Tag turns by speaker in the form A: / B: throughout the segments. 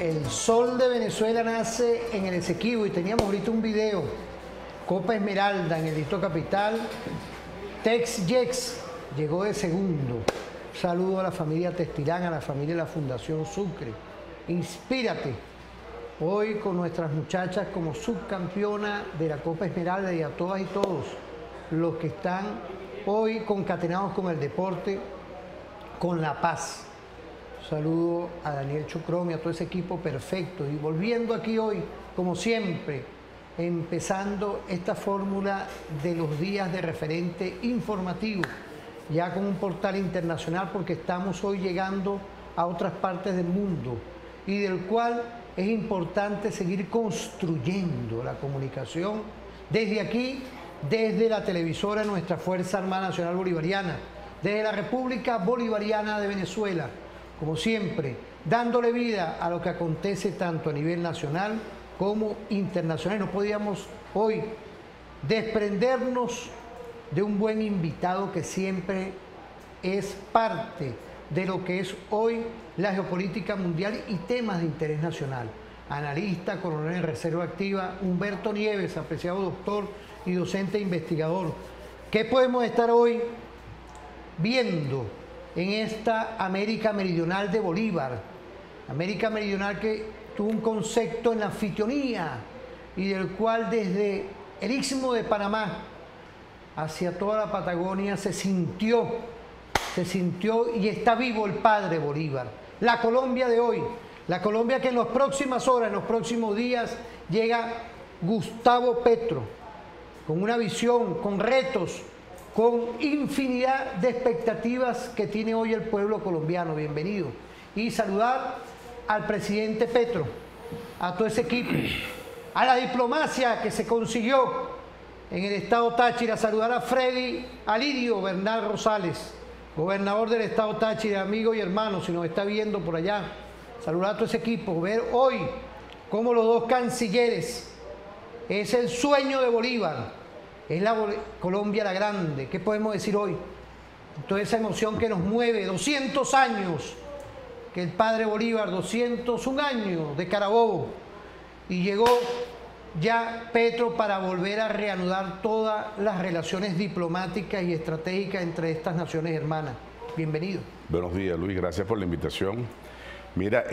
A: El sol de Venezuela nace en el Esequibo y teníamos ahorita un video. Copa Esmeralda en el Distrito Capital. Tex Jex llegó de segundo. Saludo a la familia Testirán, a la familia de la Fundación Sucre. Inspírate. Hoy con nuestras muchachas como subcampeona de la Copa Esmeralda y a todas y todos los que están hoy concatenados con el deporte, con la paz. Saludo a Daniel Chucrón y a todo ese equipo perfecto. Y volviendo aquí hoy, como siempre, empezando esta fórmula de los días de referente informativo, ya con un portal internacional, porque estamos hoy llegando a otras partes del mundo y del cual es importante seguir construyendo la comunicación desde aquí, desde la televisora Nuestra Fuerza Armada Nacional Bolivariana, desde la República Bolivariana de Venezuela, como siempre, dándole vida a lo que acontece tanto a nivel nacional como internacional. No podíamos hoy desprendernos de un buen invitado que siempre es parte de lo que es hoy la geopolítica mundial y temas de interés nacional. Analista, coronel en reserva activa, Humberto Nieves, apreciado doctor y docente investigador. ¿Qué podemos estar hoy viendo en esta América Meridional de Bolívar? América Meridional que tuvo un concepto en la anfitrionía y del cual desde el Istmo de Panamá hacia toda la Patagonia se sintió y está vivo el padre Bolívar. La Colombia de hoy, la Colombia que en las próximas horas, en los próximos días, llega Gustavo Petro, con una visión, con retos, con infinidad de expectativas que tiene hoy el pueblo colombiano. Bienvenido. Y saludar al presidente Petro, a todo ese equipo, a la diplomacia que se consiguió en el estado Táchira. Saludar a Freddy Alirio Bernal Rosales, gobernador del estado Táchira, amigo y hermano, si nos está viendo por allá. Saludar a todo ese equipo, ver hoy cómo los dos cancilleres, es el sueño de Bolívar, es la Colombia la grande. ¿Qué podemos decir hoy? Toda esa emoción que nos mueve, 200 años, que el padre Bolívar, 201 años de Carabobo, y llegó ya Petro para volver a reanudar todas las relaciones diplomáticas y estratégicas entre estas naciones hermanas. Bienvenido.
B: Buenos días, Luis, gracias por la invitación. Mira,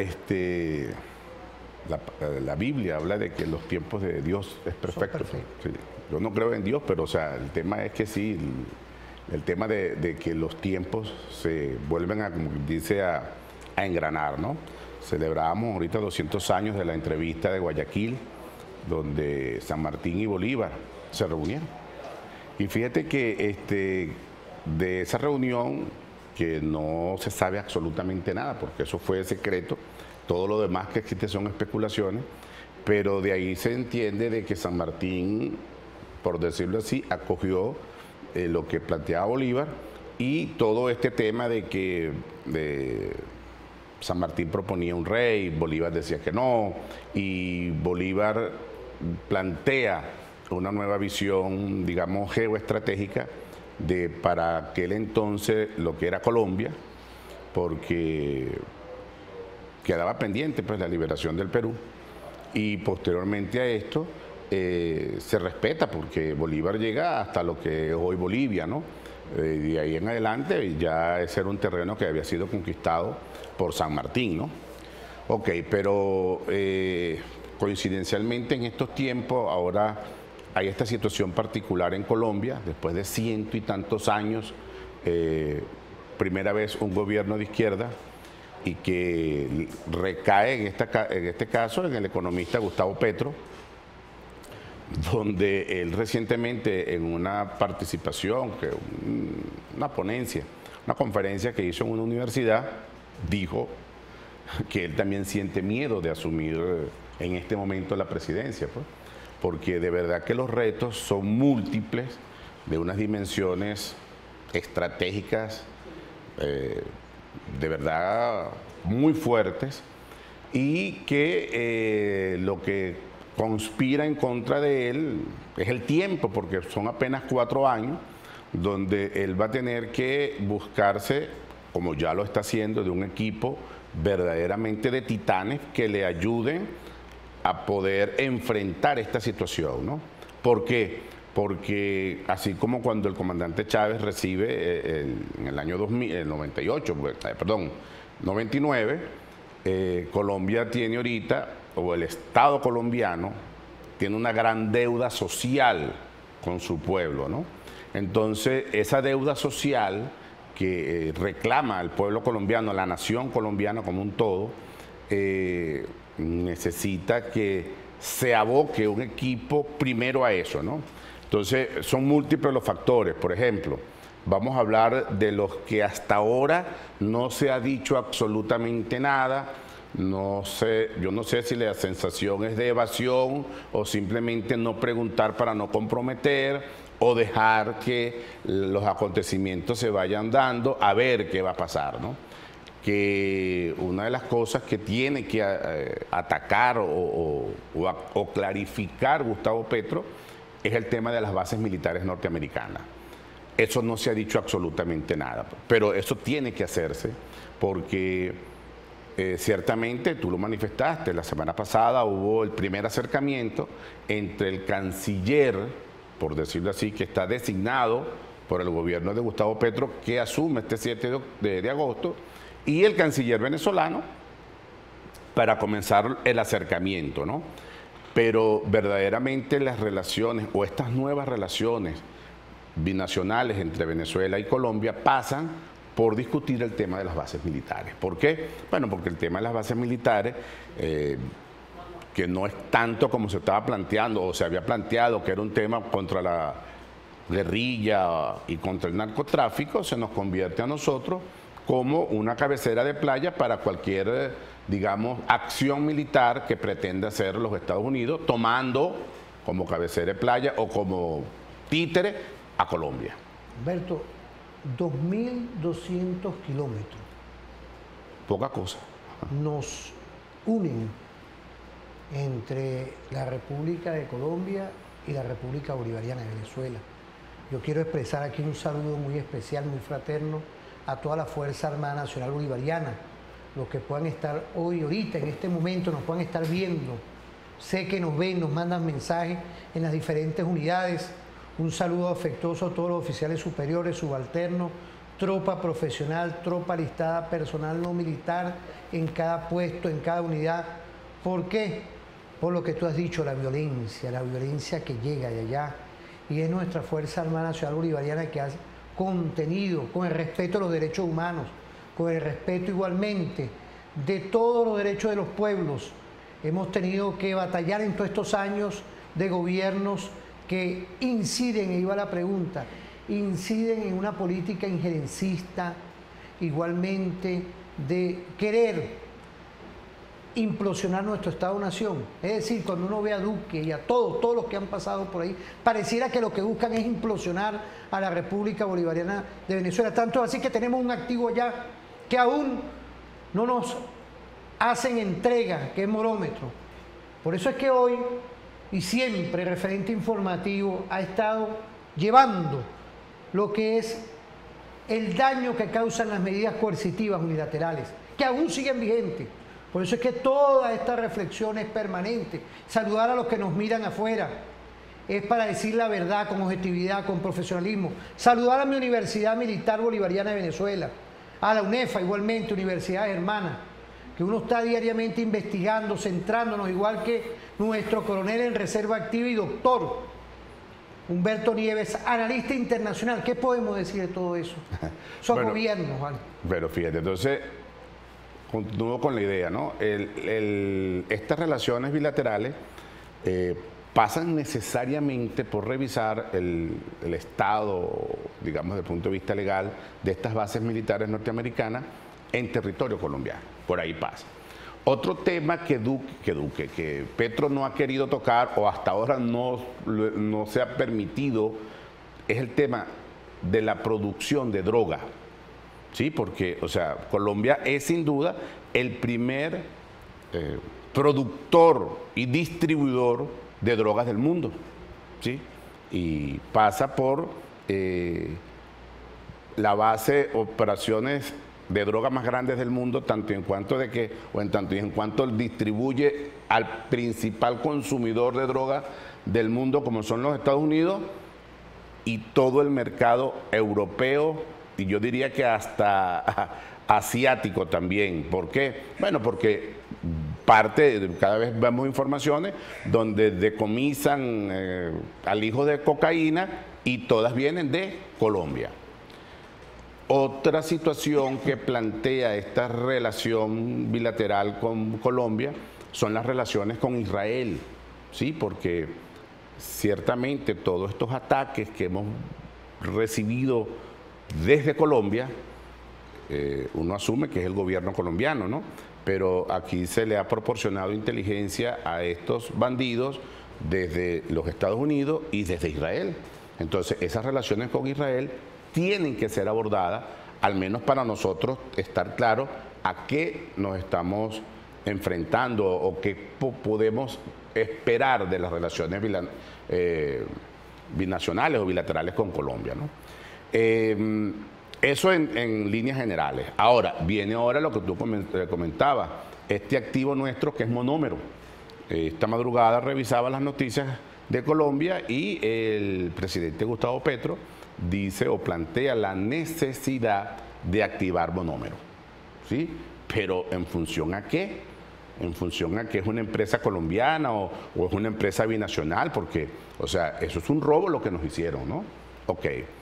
B: la Biblia habla de que los tiempos de Dios es perfecto. Sí, yo no creo en Dios, pero o sea, el tema es que sí, el tema de que los tiempos se vuelven a, como dice, a engranar, ¿no? Celebrábamos ahorita 200 años de la entrevista de Guayaquil, donde San Martín y Bolívar se reunieron. Y fíjate que de esa reunión, que no se sabe absolutamente nada, porque eso fue secreto, todo lo demás que existe son especulaciones, pero de ahí se entiende de que San Martín, por decirlo así, acogió lo que planteaba Bolívar y todo este tema de que San Martín proponía un rey, Bolívar decía que no, y Bolívar plantea una nueva visión, digamos, geoestratégica para aquel entonces lo que era Colombia, porque quedaba pendiente pues la liberación del Perú, y posteriormente a esto se respeta porque Bolívar llega hasta lo que es hoy Bolivia, ¿no? De ahí en adelante ya ese era un terreno que había sido conquistado por San Martín, ¿no? Ok, pero coincidencialmente en estos tiempos ahora hay esta situación particular en Colombia, después de ciento y tantos años, primera vez un gobierno de izquierda, y que recae en este caso en el economista Gustavo Petro, donde él recientemente en una participación, una ponencia, una conferencia que hizo en una universidad, dijo que él también siente miedo de asumir en este momento la presidencia, pues, porque de verdad que los retos son múltiples, de unas dimensiones estratégicas, de verdad muy fuertes, y que lo que conspira en contra de él es el tiempo, porque son apenas 4 años donde él va a tener que buscarse como ya lo está haciendo, de un equipo verdaderamente de titanes que le ayuden a poder enfrentar esta situación, ¿no? ¿Por qué? Porque así como cuando el comandante Chávez recibe en el año 2000, el 98, perdón, 99, Colombia tiene ahorita, o el Estado colombiano, tiene una gran deuda social con su pueblo, ¿no? Entonces, esa deuda social que reclama al pueblo colombiano, a la nación colombiana como un todo, necesita que se aboque un equipo primero a eso, ¿no? Entonces, son múltiples los factores. Por ejemplo, vamos a hablar de los que hasta ahora no se ha dicho absolutamente nada. No sé, yo no sé si la sensación es de evasión o simplemente no preguntar para no comprometer o dejar que los acontecimientos se vayan dando a ver qué va a pasar, ¿no? Que una de las cosas que tiene que atacar o clarificar Gustavo Petro es el tema de las bases militares norteamericanas. Eso no se ha dicho absolutamente nada, pero eso tiene que hacerse porque ciertamente, tú lo manifestaste, la semana pasada hubo el primer acercamiento entre el canciller, por decirlo así, que está designado por el gobierno de Gustavo Petro, que asume este 7 de agosto, y el canciller venezolano para comenzar el acercamiento, ¿no? Pero verdaderamente las relaciones o estas nuevas relaciones binacionales entre Venezuela y Colombia pasan por discutir el tema de las bases militares. ¿Por qué? Bueno, porque el tema de las bases militares, que no es tanto como se estaba planteando o se había planteado que era un tema contra la guerrilla y contra el narcotráfico, se nos convierte a nosotros como una cabecera de playa para cualquier, digamos, acción militar que pretenda hacer los Estados Unidos, tomando como cabecera de playa o como títere a Colombia.
A: Humberto, 2.200 kilómetros.
B: Poca cosa.
A: Nos unen entre la República de Colombia y la República Bolivariana de Venezuela. Yo quiero expresar aquí un saludo muy especial, muy fraterno a toda la Fuerza Armada Nacional Bolivariana, los que puedan estar hoy, ahorita, en este momento, nos puedan estar viendo. Sé que nos ven, nos mandan mensajes en las diferentes unidades. Un saludo afectuoso a todos los oficiales superiores, subalternos, tropa profesional, tropa alistada, personal no militar, en cada puesto, en cada unidad. ¿Por qué? Por lo que tú has dicho, la violencia que llega de allá. Y es nuestra Fuerza Armada Nacional Bolivariana que ha contenido, con el respeto a los derechos humanos, con el respeto igualmente de todos los derechos de los pueblos. Hemos tenido que batallar en todos estos años de gobiernos que inciden, e iba la pregunta, inciden en una política injerencista, igualmente de querer implosionar nuestro Estado-Nación. Es decir, cuando uno ve a Duque y a todos los que han pasado por ahí, pareciera que lo que buscan es implosionar a la República Bolivariana de Venezuela. Tanto así que tenemos un activo allá que aún no nos hacen entrega, que es Morómetro. Por eso es que hoy y siempre el referente informativo ha estado llevando lo que es el daño que causan las medidas coercitivas unilaterales, que aún siguen vigentes. Por eso es que toda esta reflexión es permanente. Saludar a los que nos miran afuera es para decir la verdad con objetividad, con profesionalismo. Saludar a mi Universidad Militar Bolivariana de Venezuela, a la UNEFA igualmente, universidades hermanas, que uno está diariamente investigando, centrándonos, igual que nuestro coronel en reserva activa y doctor Humberto Nieves, analista internacional. ¿Qué podemos decir de todo eso? Son gobiernos, ¿vale?
B: Pero fíjate, entonces, continúo con la idea, ¿no? Estas relaciones bilaterales pasan necesariamente por revisar el estado, digamos, desde el punto de vista legal, de estas bases militares norteamericanas en territorio colombiano. Por ahí pasa. Otro tema que Petro no ha querido tocar o hasta ahora no se ha permitido es el tema de la producción de droga. Sí, porque, o sea, Colombia es sin duda el primer productor y distribuidor de drogas del mundo, ¿sí? Y pasa por la base Operaciones de drogas más grandes del mundo, tanto en cuanto de que, o en tanto y en cuanto distribuye al principal consumidor de drogas del mundo, como son los Estados Unidos, y todo el mercado europeo, y yo diría que hasta asiático también. ¿Por qué? Bueno, porque cada vez vemos informaciones donde decomisan al hijo de cocaína y todas vienen de Colombia. Otra situación que plantea esta relación bilateral con Colombia son las relaciones con Israel, ¿sí? Porque ciertamente todos estos ataques que hemos recibido desde Colombia, uno asume que es el gobierno colombiano, ¿no? Pero aquí se le ha proporcionado inteligencia a estos bandidos desde los Estados Unidos y desde Israel. Entonces, esas relaciones con Israel tienen que ser abordadas, al menos para nosotros estar claros a qué nos estamos enfrentando o qué podemos esperar de las relaciones binacionales o bilaterales con Colombia, ¿no? Eso en líneas generales. Ahora, viene lo que tú comentabas, este activo nuestro que es monómero. Esta madrugada revisaba las noticias de Colombia y el presidente Gustavo Petro dice o plantea la necesidad de activar monómero, ¿sí? Pero ¿en función a qué? En función a que es una empresa colombiana o es una empresa binacional, porque, o sea, eso es un robo lo que nos hicieron, ¿no? Ok.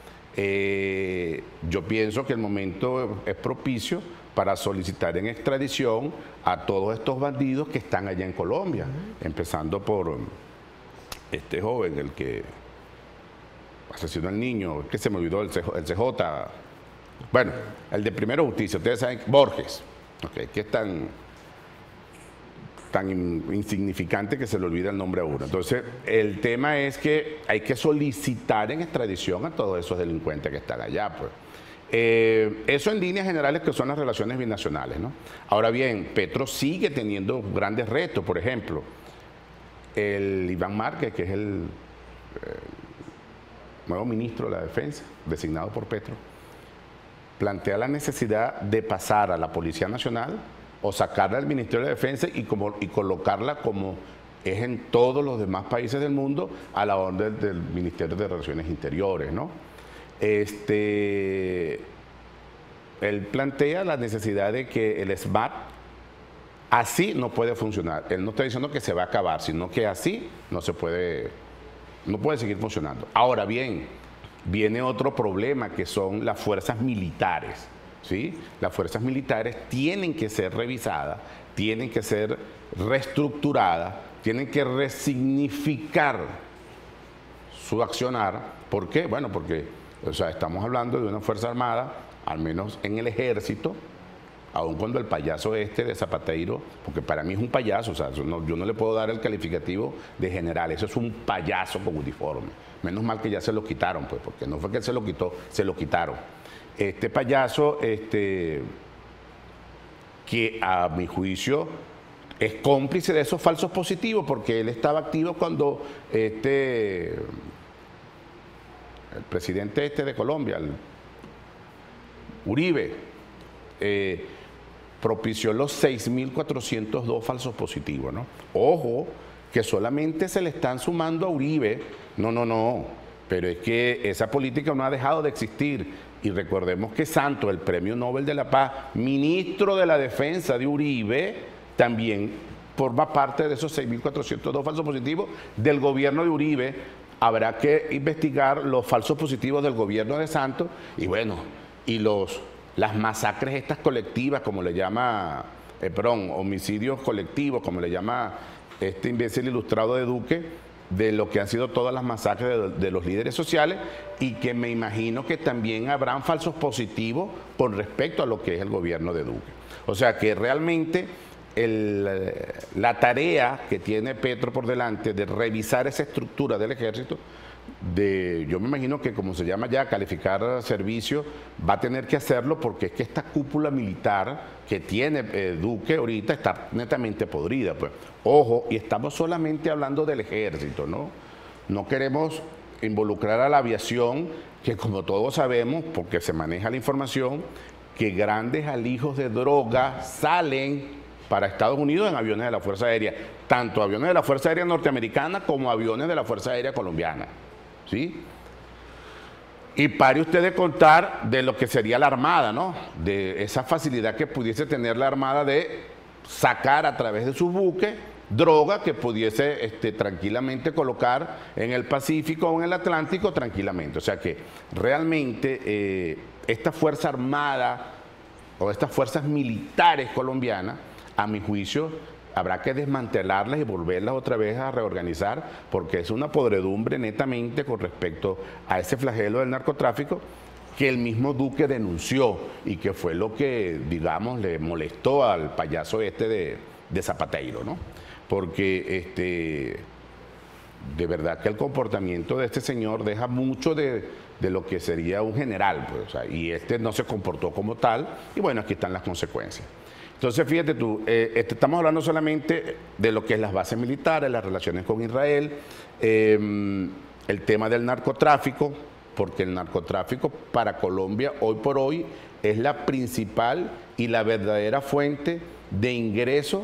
B: Yo pienso que el momento es propicio para solicitar en extradición a todos estos bandidos que están allá en Colombia, empezando por este joven, el que asesinó al niño, que se me olvidó, el CJ, bueno, el de Primero Justicia, ustedes saben, Borges, okay, que es tan insignificante que se le olvida el nombre a uno. Entonces, el tema es que hay que solicitar en extradición a todos esos delincuentes que están allá, pues. Eso en líneas generales que son las relaciones binacionales, ¿no? Ahora bien, Petro sigue teniendo grandes retos. Por ejemplo, el Iván Márquez, que es el nuevo ministro de la Defensa, designado por Petro, plantea la necesidad de pasar a la Policía Nacional o sacarla del Ministerio de Defensa y colocarla como es en todos los demás países del mundo a la orden del Ministerio de Relaciones Interiores, ¿no? Él plantea la necesidad de que el SMAT así no puede funcionar. Él no está diciendo que se va a acabar, sino que así no puede seguir funcionando. Ahora bien, viene otro problema que son las fuerzas militares, ¿sí? Las fuerzas militares tienen que ser revisadas, tienen que ser reestructuradas, tienen que resignificar su accionar. ¿Por qué? Bueno, porque o sea, estamos hablando de una fuerza armada, al menos en el ejército, aun cuando el payaso de Zapateiro, porque para mí es un payaso, o sea, yo no le puedo dar el calificativo de general, eso es un payaso con uniforme. Menos mal que ya se lo quitaron, pues, porque no fue que él se lo quitó, se lo quitaron. Este payaso, que a mi juicio es cómplice de esos falsos positivos, porque él estaba activo cuando el presidente de Colombia, Uribe, propició los 6.402 falsos positivos, ¿no? Ojo, que solamente se le están sumando a Uribe. No, pero es que esa política no ha dejado de existir. Y recordemos que Santos, el Premio Nobel de la Paz, ministro de la Defensa de Uribe, también forma parte de esos 6.402 falsos positivos del gobierno de Uribe. Habrá que investigar los falsos positivos del gobierno de Santos y bueno, y las masacres estas colectivas, como le llama, homicidios colectivos, como le llama este imbécil ilustrado de Duque, de lo que han sido todas las masacres de los líderes sociales, y que me imagino que también habrán falsos positivos con respecto a lo que es el gobierno de Duque. O sea que realmente la tarea que tiene Petro por delante de revisar esa estructura del ejército, yo me imagino que como se llama ya calificar servicio, va a tener que hacerlo, porque es que esta cúpula militar que tiene Duque ahorita está netamente podrida, pues. Ojo, y estamos solamente hablando del ejército, ¿no? No queremos involucrar a la aviación, que como todos sabemos, porque se maneja la información, que grandes alijos de droga salen para Estados Unidos en aviones de la Fuerza Aérea, tanto aviones de la Fuerza Aérea norteamericana como aviones de la Fuerza Aérea colombiana, ¿sí? Y pare usted de contar de lo que sería la Armada, ¿no? De esa facilidad que pudiese tener la Armada de sacar a través de sus buques droga que pudiese tranquilamente colocar en el Pacífico o en el Atlántico tranquilamente. O sea que realmente esta Fuerza Armada o estas fuerzas militares colombianas, a mi juicio, habrá que desmantelarlas y volverlas otra vez a reorganizar, porque es una podredumbre netamente con respecto a ese flagelo del narcotráfico que el mismo Duque denunció y que fue lo que, digamos, le molestó al payaso de Zapateiro, ¿no? Porque de verdad que el comportamiento de este señor deja mucho de lo que sería un general, pues, o sea, y no se comportó como tal, y bueno, aquí están las consecuencias. Entonces, fíjate tú, estamos hablando solamente de lo que es las bases militares, las relaciones con Israel, el tema del narcotráfico, porque el narcotráfico para Colombia hoy por hoy es la principal y la verdadera fuente de ingreso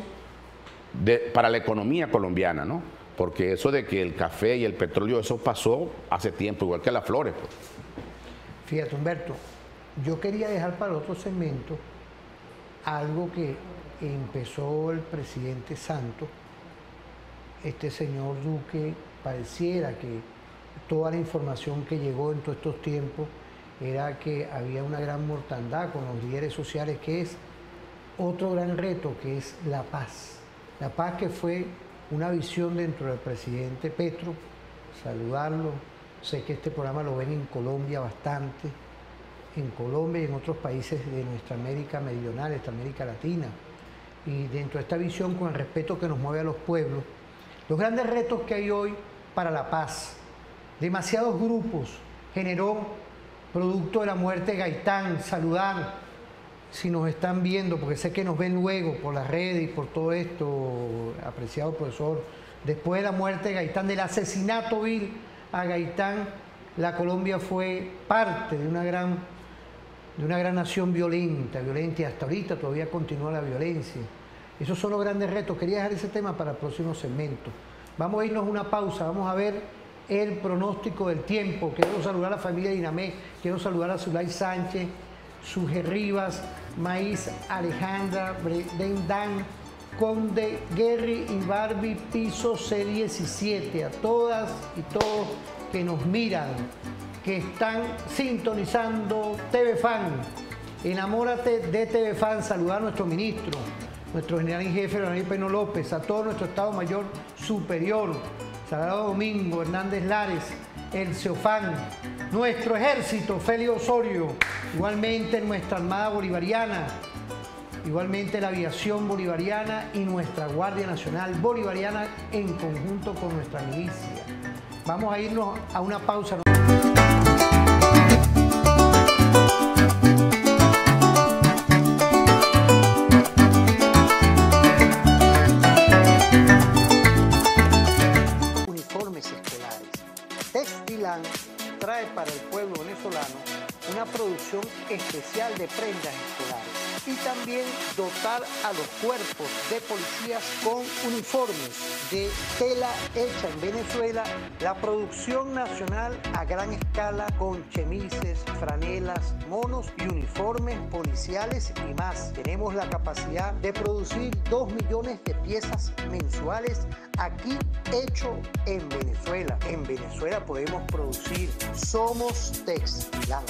B: para la economía colombiana, ¿no? Porque eso de que el café y el petróleo, eso pasó hace tiempo, igual que las flores, pues.
A: Fíjate, Humberto, yo quería dejar para otro segmento algo que empezó el presidente Santos. Este señor Duque, pareciera que toda la información que llegó en todos estos tiempos era que había una gran mortandad con los líderes sociales, que es otro gran reto, que es la paz. La paz, que fue una visión dentro del presidente Petro. Saludarlo. Sé que este programa lo ven en Colombia bastante, en Colombia y en otros países de nuestra América meridional, esta América Latina. Y dentro de esta visión, con el respeto que nos mueve a los pueblos, los grandes retos que hay hoy para la paz. Demasiados grupos generó, producto de la muerte de Gaitán. Saludar, si nos están viendo, porque sé que nos ven luego por las redes y por todo esto, apreciado profesor. Después de la muerte de Gaitán, del asesinato vil a Gaitán, la Colombia fue parte de una gran nación violenta, y hasta ahorita todavía continúa la violencia. Esos son los grandes retos. Quería dejar ese tema para el próximo segmento. Vamos a irnos a una pausa, vamos a ver el pronóstico del tiempo. Quiero saludar a la familia Dinamé, quiero saludar a Zulay Sánchez, Suge Rivas, Maíz Alejandra, Brendan, Conde, Gary y Barbie, piso C17, a todas y todos que nos miran, que están sintonizando TV Fan. Enamórate de TV Fan. Saludar a nuestro ministro, nuestro general en jefe, Daniel Peno López, a todo nuestro Estado Mayor Superior, Sagrado Domingo, Hernández Lares, el CEOFAN, nuestro ejército, Félix Osorio, igualmente nuestra Armada Bolivariana, igualmente la aviación bolivariana y nuestra Guardia Nacional Bolivariana en conjunto con nuestra milicia. Vamos a irnos a una pausa. Uniformes escolares. Textilan trae para el pueblo venezolano una producción especial de prendas escolares y también dotar a los cuerpos de policías con uniformes de tela hecha en Venezuela, la producción nacional a gran escala con chemises, franelas, monos y uniformes policiales y más. Tenemos la capacidad de producir 2 millones de piezas mensuales aquí, hecho en Venezuela. En Venezuela podemos producir. Somos Textilan.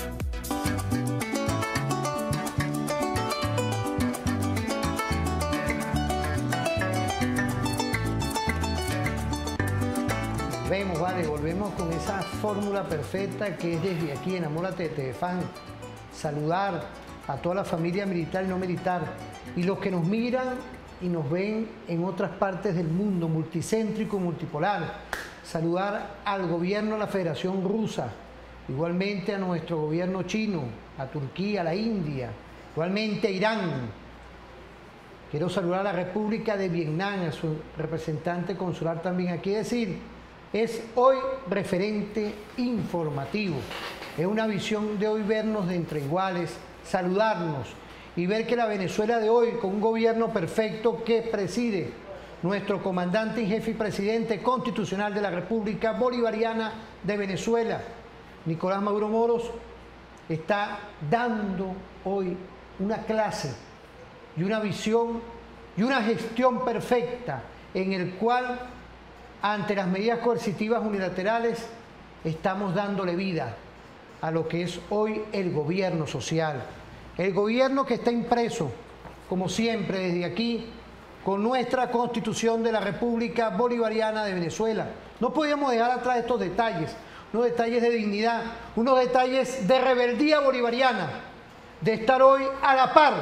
A: Volvemos con esa fórmula perfecta que es desde aquí, Enamórate de TV Fan. Saludar a toda la familia militar y no militar, y los que nos miran y nos ven en otras partes del mundo, multicéntrico y multipolar. Saludar al gobierno de la Federación Rusa, igualmente a nuestro gobierno chino, a Turquía, a la India, igualmente a Irán. Quiero saludar a la República de Vietnam, a su representante consular también aquí. Es decir, es hoy referente informativo. Es una visión de hoy vernos de entre iguales, saludarnos y ver que la Venezuela de hoy, con un gobierno perfecto que preside nuestro comandante en jefe y presidente constitucional de la República Bolivariana de Venezuela, Nicolás Maduro Moros, está dando hoy una clase y una visión y una gestión perfecta en el cual, ante las medidas coercitivas unilaterales, estamos dándole vida a lo que es hoy el gobierno social. El gobierno que está impreso, como siempre desde aquí, con nuestra Constitución de la República Bolivariana de Venezuela. No podíamos dejar atrás estos detalles, unos detalles de dignidad, unos detalles de rebeldía bolivariana, de estar hoy a la par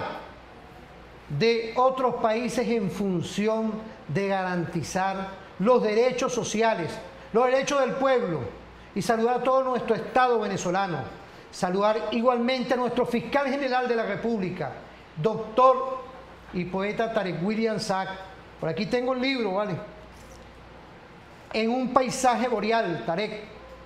A: de otros países en función de garantizar los derechos sociales, los derechos del pueblo, y saludar a todo nuestro Estado venezolano, saludar igualmente a nuestro fiscal general de la República, doctor y poeta Tarek William Saab. Por aquí tengo el libro, ¿vale? En un paisaje boreal, Tarek,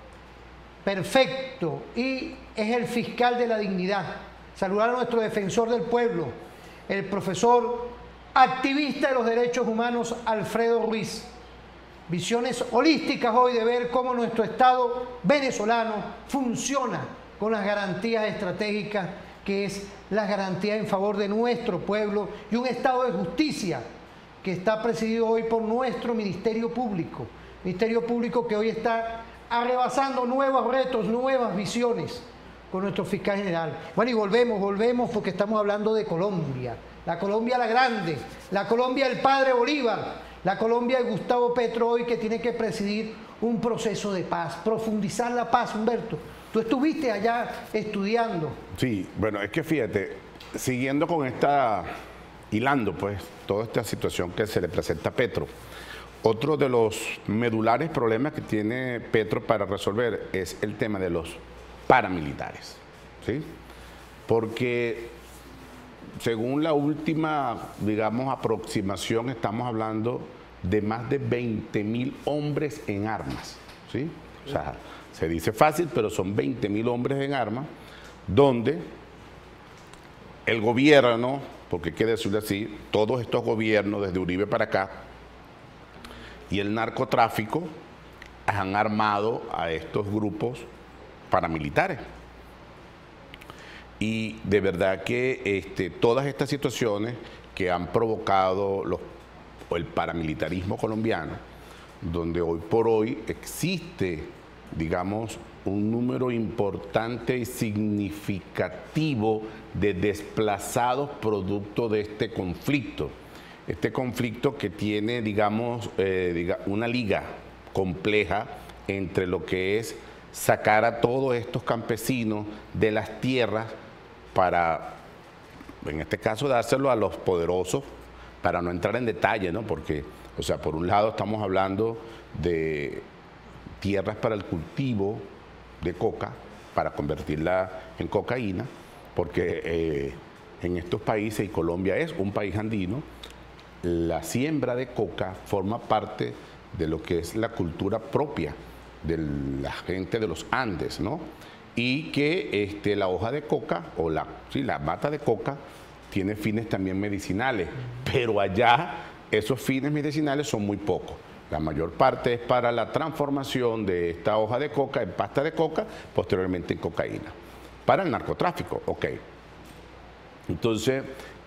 A: perfecto, y es el fiscal de la dignidad. Saludar a nuestro defensor del pueblo, el profesor activista de los derechos humanos Alfredo Ruiz. Visiones holísticas hoy de ver cómo nuestro Estado venezolano funciona con las garantías estratégicas, que es la garantía en favor de nuestro pueblo, y un Estado de justicia que está presidido hoy por nuestro Ministerio Público que hoy está arrebasando nuevos retos, nuevas visiones con nuestro fiscal general. Bueno, y volvemos porque estamos hablando de Colombia, la Colombia la grande, la Colombia del padre Bolívar, la Colombia de Gustavo Petro hoy, que tiene que presidir un proceso de paz, profundizar la paz. Humberto, tú estuviste allá estudiando.
B: Sí, bueno, es que fíjate, siguiendo con hilando pues toda esta situación que se le presenta a Petro, otro de los medulares problemas que tiene Petro para resolver es el tema de los paramilitares, ¿sí? Porque según la última, digamos, aproximación, estamos hablando de más de 20.000 hombres en armas, ¿sí? O sea, se dice fácil, pero son 20.000 hombres en armas, donde el gobierno, porque hay que decirlo así, todos estos gobiernos, desde Uribe para acá, y el narcotráfico, han armado a estos grupos paramilitares. Y de verdad que todas estas situaciones que han provocado el paramilitarismo colombiano, donde hoy por hoy existe, digamos, un número importante y significativo de desplazados producto de este conflicto. Este conflicto que tiene, digamos, una liga compleja entre lo que es sacar a todos estos campesinos de las tierras para, en este caso, dárselo a los poderosos, para no entrar en detalle, ¿no? Porque, o sea, por un lado estamos hablando de tierras para el cultivo de coca, para convertirla en cocaína, porque en estos países, y Colombia es un país andino, la siembra de coca forma parte de lo que es la cultura propia de la gente de los Andes, ¿no? Y que la hoja de coca, o la mata de coca, tiene fines también medicinales, pero allá esos fines medicinales son muy pocos. La mayor parte es para la transformación de esta hoja de coca en pasta de coca, posteriormente en cocaína. Para el narcotráfico, ok. Entonces,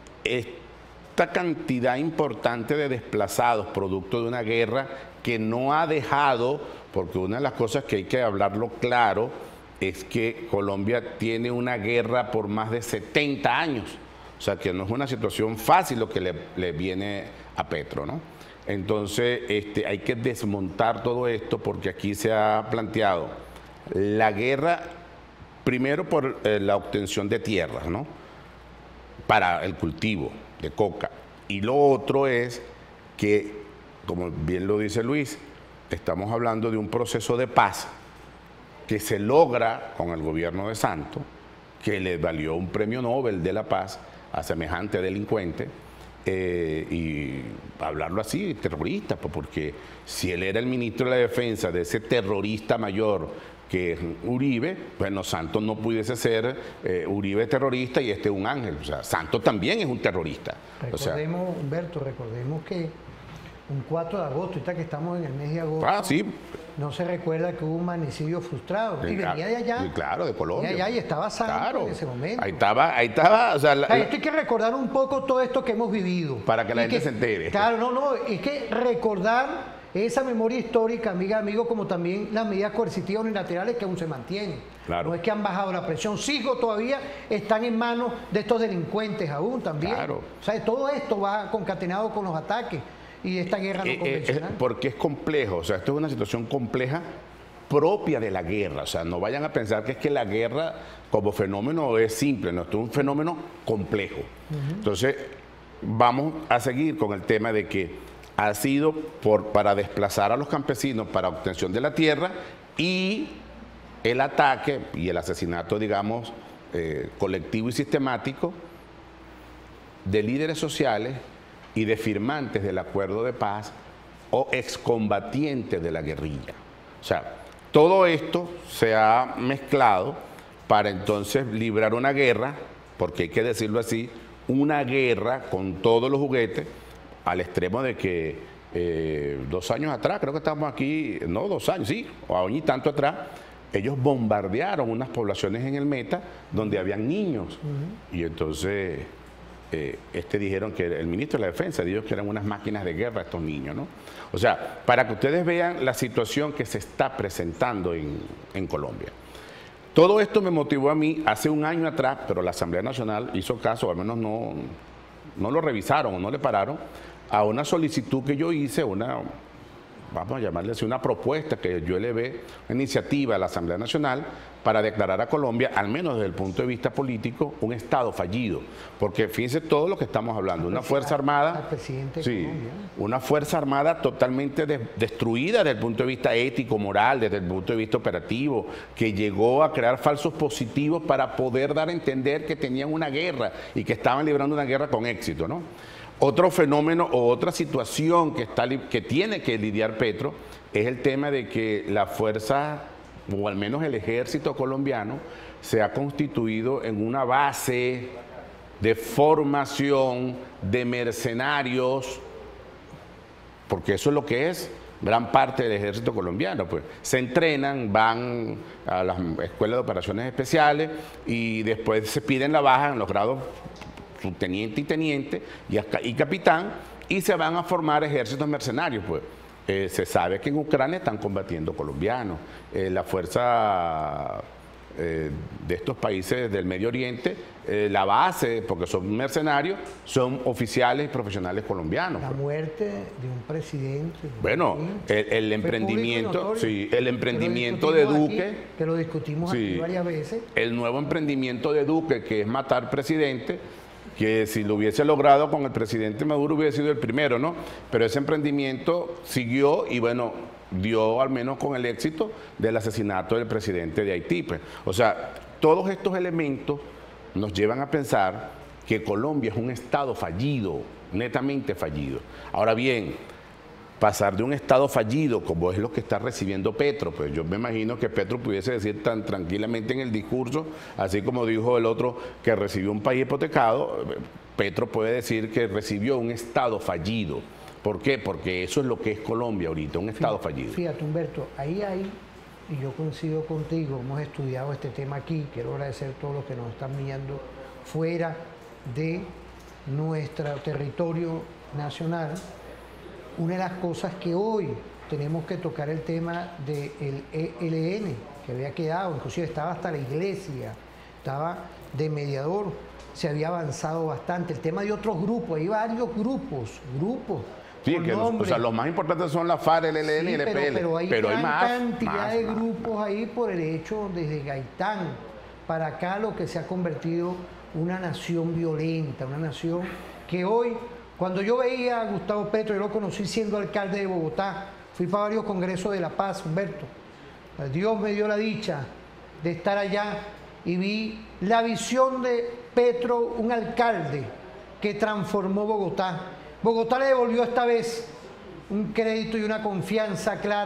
B: esta cantidad importante de desplazados, producto de una guerra que no ha dejado, porque una de las cosas que hay que hablarlo claro, es que Colombia tiene una guerra por más de 70 años. O sea, que no es una situación fácil lo que le viene a Petro, ¿no? Entonces, hay que desmontar todo esto, porque aquí se ha planteado la guerra, primero por la obtención de tierras, ¿no? Para el cultivo de coca. Y lo otro es que, como bien lo dice Luis, estamos hablando de un proceso de paz que se logra con el gobierno de Santos, que le valió un premio Nobel de la Paz a semejante delincuente, y hablarlo así, terrorista, porque si él era el ministro de la Defensa de ese terrorista mayor que es Uribe, bueno, Santos no pudiese ser Uribe terrorista y un ángel. O sea, Santos también es un terrorista.
A: Recordemos, Humberto, recordemos que un 4 de agosto, ahorita que estamos en el mes de agosto,
B: sí,
A: no se recuerda que hubo un magnicidio frustrado. Y venía de allá.
B: Claro, de Colombia.
A: Y allá y estaba Santos en ese momento.
B: Ahí estaba. O sea,
A: esto hay que recordar un poco todo esto que hemos vivido.
B: Para que la gente se entere.
A: Claro, es que recordar esa memoria histórica, amigo, como también las medidas coercitivas unilaterales que aún se mantienen.
B: Claro.
A: No es que han bajado la presión, todavía están en manos de estos delincuentes aún también.
B: Claro.
A: O sea, todo esto va concatenado con los ataques y esta guerra no convencional.
B: Porque es complejo, o sea, esto es una situación compleja propia de la guerra. O sea, no vayan a pensar que es que la guerra como fenómeno es simple, no, esto es un fenómeno complejo. Entonces, vamos a seguir con el tema de que ha sido para desplazar a los campesinos para obtención de la tierra y el ataque y el asesinato, digamos, colectivo y sistemático de líderes sociales y de firmantes del acuerdo de paz o excombatientes de la guerrilla. O sea, todo esto se ha mezclado para entonces librar una guerra, porque hay que decirlo así, una guerra con todos los juguetes, al extremo de que 2 años atrás, creo que estamos aquí, no 2 años, sí, o aún y tanto atrás, ellos bombardearon unas poblaciones en el Meta donde habían niños. Y entonces dijeron que el ministro de la Defensa dijo que eran unas máquinas de guerra estos niños, ¿no? O sea, para que ustedes vean la situación que se está presentando en Colombia. Todo esto me motivó a mí hace 1 año atrás, pero la Asamblea Nacional hizo caso, al menos no lo revisaron o no le pararon, a una solicitud que yo hice, vamos a llamarle así, una propuesta que yo elevé, una iniciativa a la Asamblea Nacional para declarar a Colombia, al menos desde el punto de vista político, un Estado fallido. Porque fíjense todo lo que estamos hablando, una Fuerza Armada, una Fuerza Armada totalmente destruida desde el punto de vista ético, moral, desde el punto de vista operativo, que llegó a crear falsos positivos para poder dar a entender que tenían una guerra y que estaban librando una guerra con éxito, ¿no? Otro fenómeno o otra situación que tiene que lidiar Petro es el tema de que la fuerza, o al menos el ejército colombiano, se ha constituido en una base de formación de mercenarios, porque eso es lo que es gran parte del ejército colombiano. Pues se entrenan, van a las escuelas de operaciones especiales y después se piden la baja en los grados subteniente y teniente y capitán, y se van a formar ejércitos mercenarios. Pues se sabe que en Ucrania están combatiendo colombianos, la fuerza de estos países del Medio Oriente, la base, porque son mercenarios, son oficiales y profesionales colombianos.
A: La muerte de un presidente.
B: Bueno, el emprendimiento, sí, el emprendimiento de Duque,
A: aquí, que lo discutimos aquí varias veces.
B: El nuevo emprendimiento de Duque, que es matar presidente, que si lo hubiese logrado con el presidente Maduro hubiese sido el primero, ¿no? Pero ese emprendimiento siguió y bueno, dio al menos con el éxito del asesinato del presidente de Haití. Pues. O sea, todos estos elementos nos llevan a pensar que Colombia es un Estado fallido, netamente fallido. Ahora bien, pasar de un Estado fallido, como es lo que está recibiendo Petro, pues yo me imagino que Petro pudiese decir tan tranquilamente en el discurso, así como dijo el otro que recibió un país hipotecado, Petro puede decir que recibió un Estado fallido. ¿Por qué? Porque eso es lo que es Colombia ahorita, un Estado fallido.
A: Fíjate, Humberto, ahí hay, y yo coincido contigo, hemos estudiado este tema aquí, quiero agradecer a todos los que nos están mirando fuera de nuestro territorio nacional. Una de las cosas que hoy tenemos que tocar el tema del ELN, que había quedado, inclusive estaba hasta la iglesia, estaba de mediador, se había avanzado bastante. El tema de otros grupos, hay varios grupos.
B: Sí, que o sea, los más importantes son la FARC, el ELN y el EPL.
A: Pero hay más cantidad de grupos ahí por el hecho, desde Gaitán para acá, lo que se ha convertido una nación violenta, una nación que hoy... Cuando yo veía a Gustavo Petro, yo lo conocí siendo alcalde de Bogotá, fui para varios congresos de La Paz, Humberto. Dios me dio la dicha de estar allá y vi la visión de Petro, un alcalde que transformó Bogotá. Bogotá le devolvió esta vez un crédito y una confianza clara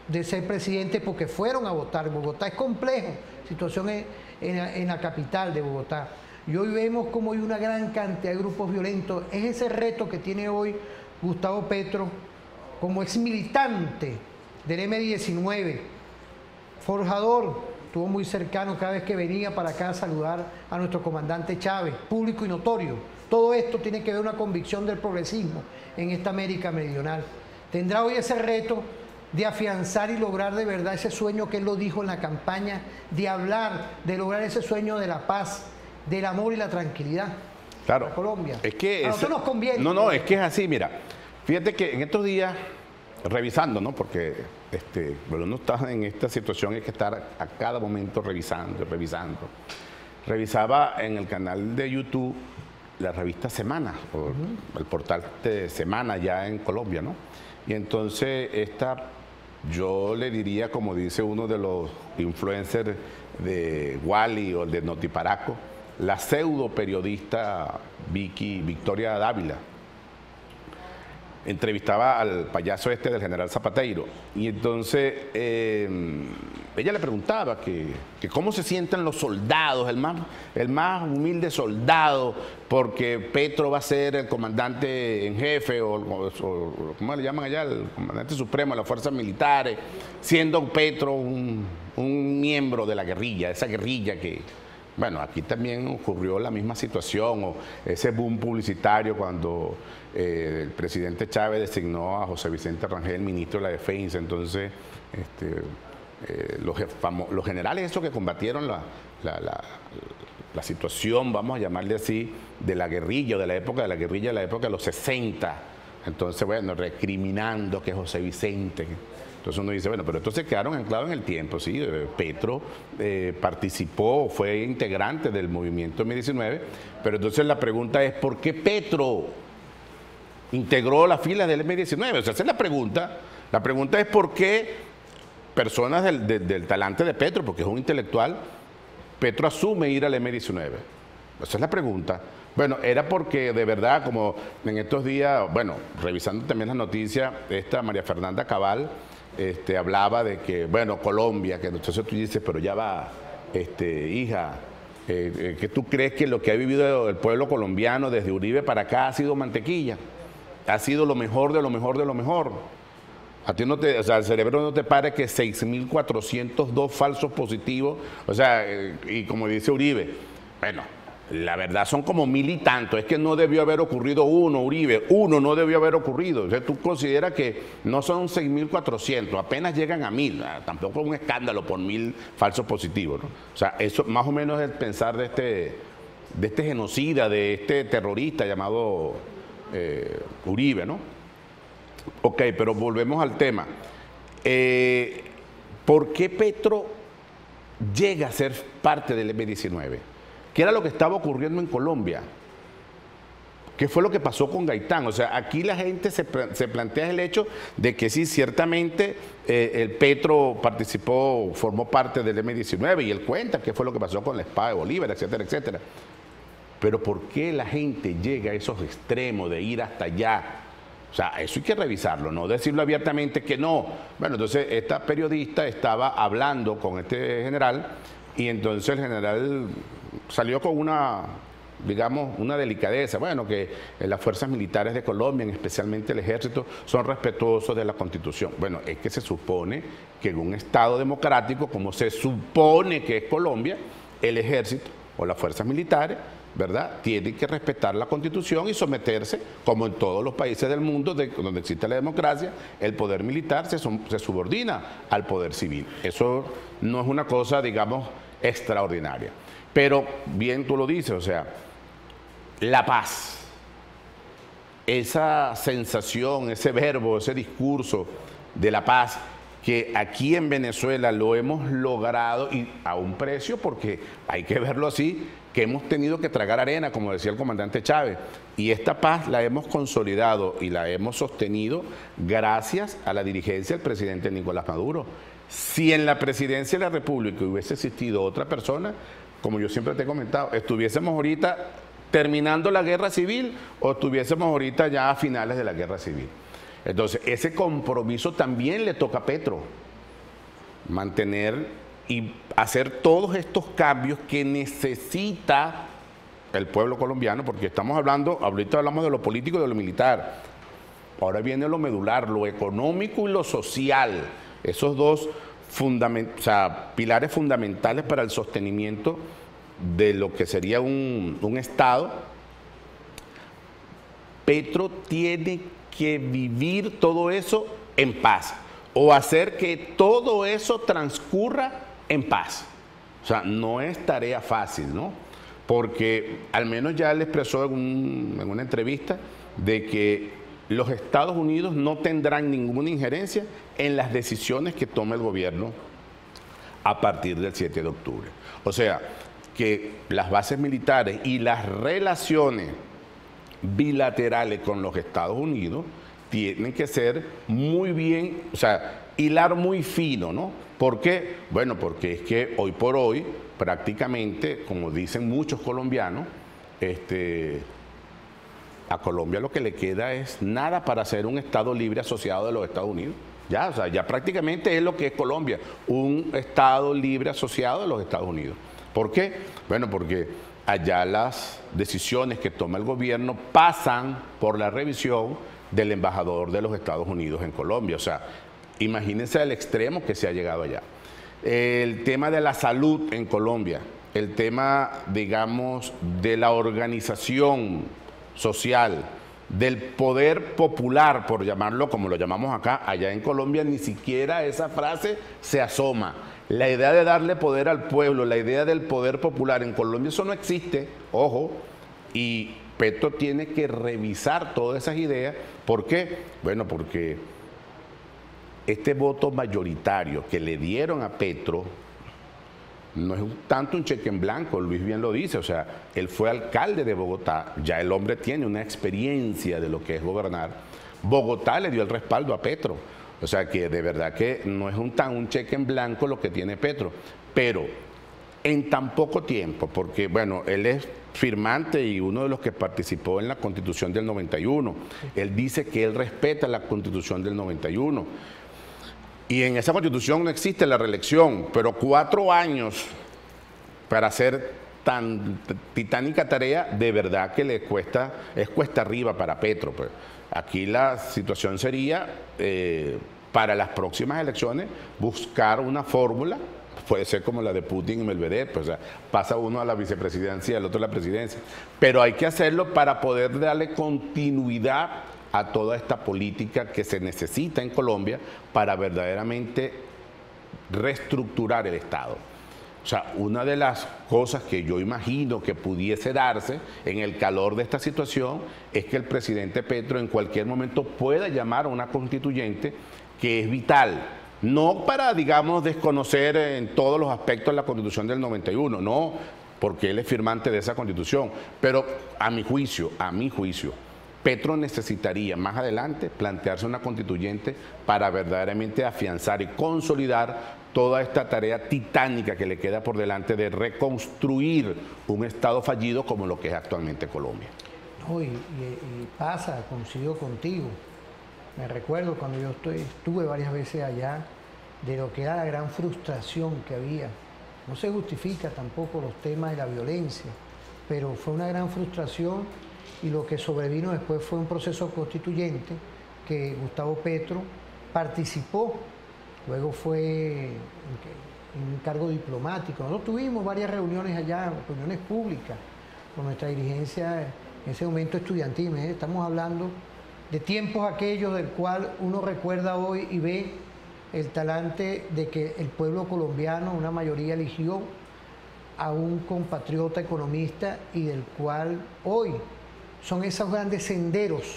A: de ser presidente porque fueron a votar. Bogotá es complejo, situación en la capital de Bogotá. Y hoy vemos como hay una gran cantidad de grupos violentos. Es ese reto que tiene hoy Gustavo Petro como ex militante del M-19, forjador, estuvo muy cercano cada vez que venía para acá a saludar a nuestro comandante Chávez, público y notorio. Todo esto tiene que ver una convicción del progresismo en esta América meridional. Tendrá hoy ese reto de afianzar y lograr de verdad ese sueño que él lo dijo en la campaña, de hablar, de lograr ese sueño de la paz, del amor y la tranquilidad.
B: Claro.
A: Para Colombia.
B: Es que
A: a nosotros nos conviene.
B: No, es que es así, mira. Fíjate que en estos días, revisando, ¿no? Porque cuando uno está en esta situación hay que estar a cada momento revisando. Revisaba en el canal de YouTube la revista Semana, o el portal de Semana ya en Colombia, ¿no? Y entonces yo le diría, como dice uno de los influencers de Wally o de Notiparaco, la pseudo periodista Victoria Dávila. Entrevistaba al payaso del general Zapateiro y entonces ella le preguntaba que cómo se sienten los soldados, el más humilde soldado, porque Petro va a ser el comandante en jefe o ¿cómo le llaman allá? El comandante supremo de las fuerzas militares, siendo Petro un miembro de la guerrilla, esa guerrilla que... Bueno, aquí también ocurrió la misma situación, o ese boom publicitario cuando el presidente Chávez designó a José Vicente Rangel ministro de la Defensa. Entonces, los generales esos que combatieron la situación, vamos a llamarle así, de la guerrilla, de la época de la guerrilla, de la época de los 60. Entonces, bueno, recriminando que José Vicente... Entonces uno dice, bueno, pero estos se quedaron anclados en el tiempo, ¿sí? Petro participó, fue integrante del movimiento M-19, pero entonces la pregunta es, ¿por qué Petro integró las filas del M-19? O sea, esa es la pregunta. La pregunta es por qué personas del talante de Petro, porque es un intelectual, Petro asume ir al M-19. Esa es la pregunta. Bueno, era porque de verdad, como en estos días, bueno, revisando también las noticias, esta María Fernanda Cabal, hablaba de que, bueno, Colombia, que entonces tú dices, pero ya va, hija, que tú crees que lo que ha vivido el pueblo colombiano desde Uribe para acá ha sido mantequilla, ha sido lo mejor de lo mejor de lo mejor. A ti no te, o sea, el cerebro no te para que 6.402 falsos positivos, o sea, y como dice Uribe, bueno, la verdad son como 1.000 y tanto, es que no debió haber ocurrido uno, Uribe, uno no debió haber ocurrido. O sea, tú consideras que no son 6.400, apenas llegan a 1.000, tampoco es un escándalo por 1.000 falsos positivos, ¿no? O sea, eso más o menos es el pensar de este genocida, de este terrorista llamado Uribe, ¿no? Ok, pero volvemos al tema. ¿Por qué Petro llega a ser parte del M-19? ¿Qué era lo que estaba ocurriendo en Colombia? ¿Qué fue lo que pasó con Gaitán? O sea, aquí la gente se plantea el hecho de que sí, ciertamente el Petro participó, formó parte del M-19 y él cuenta qué fue lo que pasó con la espada de Bolívar, etcétera, etcétera. Pero ¿por qué la gente llega a esos extremos de ir hasta allá? O sea, eso hay que revisarlo, no decirlo abiertamente que no. Bueno, entonces esta periodista estaba hablando con este general y entonces el general salió con digamos, una delicadeza. Bueno, que las fuerzas militares de Colombia, especialmente el ejército, son respetuosos de la Constitución. Bueno, es que se supone que en un Estado democrático, como se supone que es Colombia, el ejército o las fuerzas militares, ¿verdad?, tienen que respetar la Constitución y someterse, como en todos los países del mundo donde existe la democracia, el poder militar se subordina al poder civil. Eso no es una cosa, digamos, extraordinaria. Pero bien tú lo dices, o sea, la paz, esa sensación, ese verbo, ese discurso de la paz, que aquí en Venezuela lo hemos logrado y a un precio, porque hay que verlo así, que hemos tenido que tragar arena, como decía el comandante Chávez, y esta paz la hemos consolidado y la hemos sostenido gracias a la dirigencia del presidente Nicolás Maduro. Si en la presidencia de la República hubiese existido otra persona, como yo siempre te he comentado, estuviésemos ahorita terminando la guerra civil o estuviésemos ahorita ya a finales de la guerra civil. Entonces, ese compromiso también le toca a Petro. mantener y hacer todos estos cambios que necesita el pueblo colombiano, porque estamos hablando, ahorita hablamos de lo político y de lo militar, ahora viene lo medular, lo económico y lo social, esos dos pilares fundamentales para el sostenimiento de lo que sería un Estado. Petro tiene que vivir todo eso en paz, o hacer que todo eso transcurra en paz. O sea, no es tarea fácil, ¿no? Porque al menos ya él expresó en una entrevista de que los Estados Unidos no tendrán ninguna injerencia en las decisiones que tome el gobierno a partir del 7 de octubre. O sea, que las bases militares y las relaciones bilaterales con los Estados Unidos tienen que ser muy bien, o sea, hilar muy fino, ¿no? ¿Por qué? Bueno, porque es que hoy por hoy, prácticamente, como dicen muchos colombianos, a Colombia lo que le queda es nada para ser un Estado libre asociado de los Estados Unidos. Ya, o sea, ya prácticamente es lo que es Colombia, un Estado libre asociado de los Estados Unidos. ¿Por qué? Bueno, porque allá las decisiones que toma el gobierno pasan por la revisión del embajador de los Estados Unidos en Colombia. O sea, imagínense el extremo que se ha llegado allá. El tema de la salud en Colombia, el tema, digamos, de la organización social, del poder popular, por llamarlo como lo llamamos acá, allá en Colombia ni siquiera esa frase se asoma. La idea de darle poder al pueblo, la idea del poder popular en Colombia, eso no existe, ojo, y Petro tiene que revisar todas esas ideas. ¿Por qué? Bueno, porque este voto mayoritario que le dieron a Petro no es tanto un cheque en blanco, Luis bien lo dice, o sea, él fue alcalde de Bogotá, ya el hombre tiene una experiencia de lo que es gobernar. Bogotá le dio el respaldo a Petro, o sea que de verdad que no es un cheque en blanco lo que tiene Petro, pero en tan poco tiempo, porque bueno, él es firmante y uno de los que participó en la Constitución del 91, él dice que él respeta la Constitución del 91, y en esa Constitución no existe la reelección, pero 4 años para hacer tan titánica tarea, de verdad que le cuesta, es cuesta arriba para Petro. Pues. Aquí la situación sería, para las próximas elecciones, buscar una fórmula, puede ser como la de Putin y Medvedev, pues, o sea, pasa uno a la vicepresidencia y el otro a la presidencia, pero hay que hacerlo para poder darle continuidad a toda esta política que se necesita en Colombia para verdaderamente reestructurar el Estado. O sea, una de las cosas que yo imagino que pudiese darse en el calor de esta situación es que el presidente Petro en cualquier momento pueda llamar a una constituyente, que es vital, no para, digamos, desconocer en todos los aspectos la Constitución del 91, no, porque él es firmante de esa Constitución, pero a mi juicio, Petro necesitaría más adelante plantearse una constituyente para verdaderamente afianzar y consolidar toda esta tarea titánica que le queda por delante de reconstruir un Estado fallido como lo que es actualmente Colombia.
A: No, y pasa, coincido contigo. Me recuerdo cuando yo estuve varias veces allá, de lo que era la gran frustración que había. No se justifica tampoco los temas de la violencia, pero fue una gran frustración. Y lo que sobrevino después fue un proceso constituyente que Gustavo Petro participó, luego fue en un cargo diplomático. Nosotros tuvimos varias reuniones allá, reuniones públicas, con nuestra dirigencia en ese momento estudiantil. Estamos hablando de tiempos aquellos del cual uno recuerda hoy y ve el talante de que el pueblo colombiano, una mayoría, eligió a un compatriota economista y del cual hoy son esos grandes senderos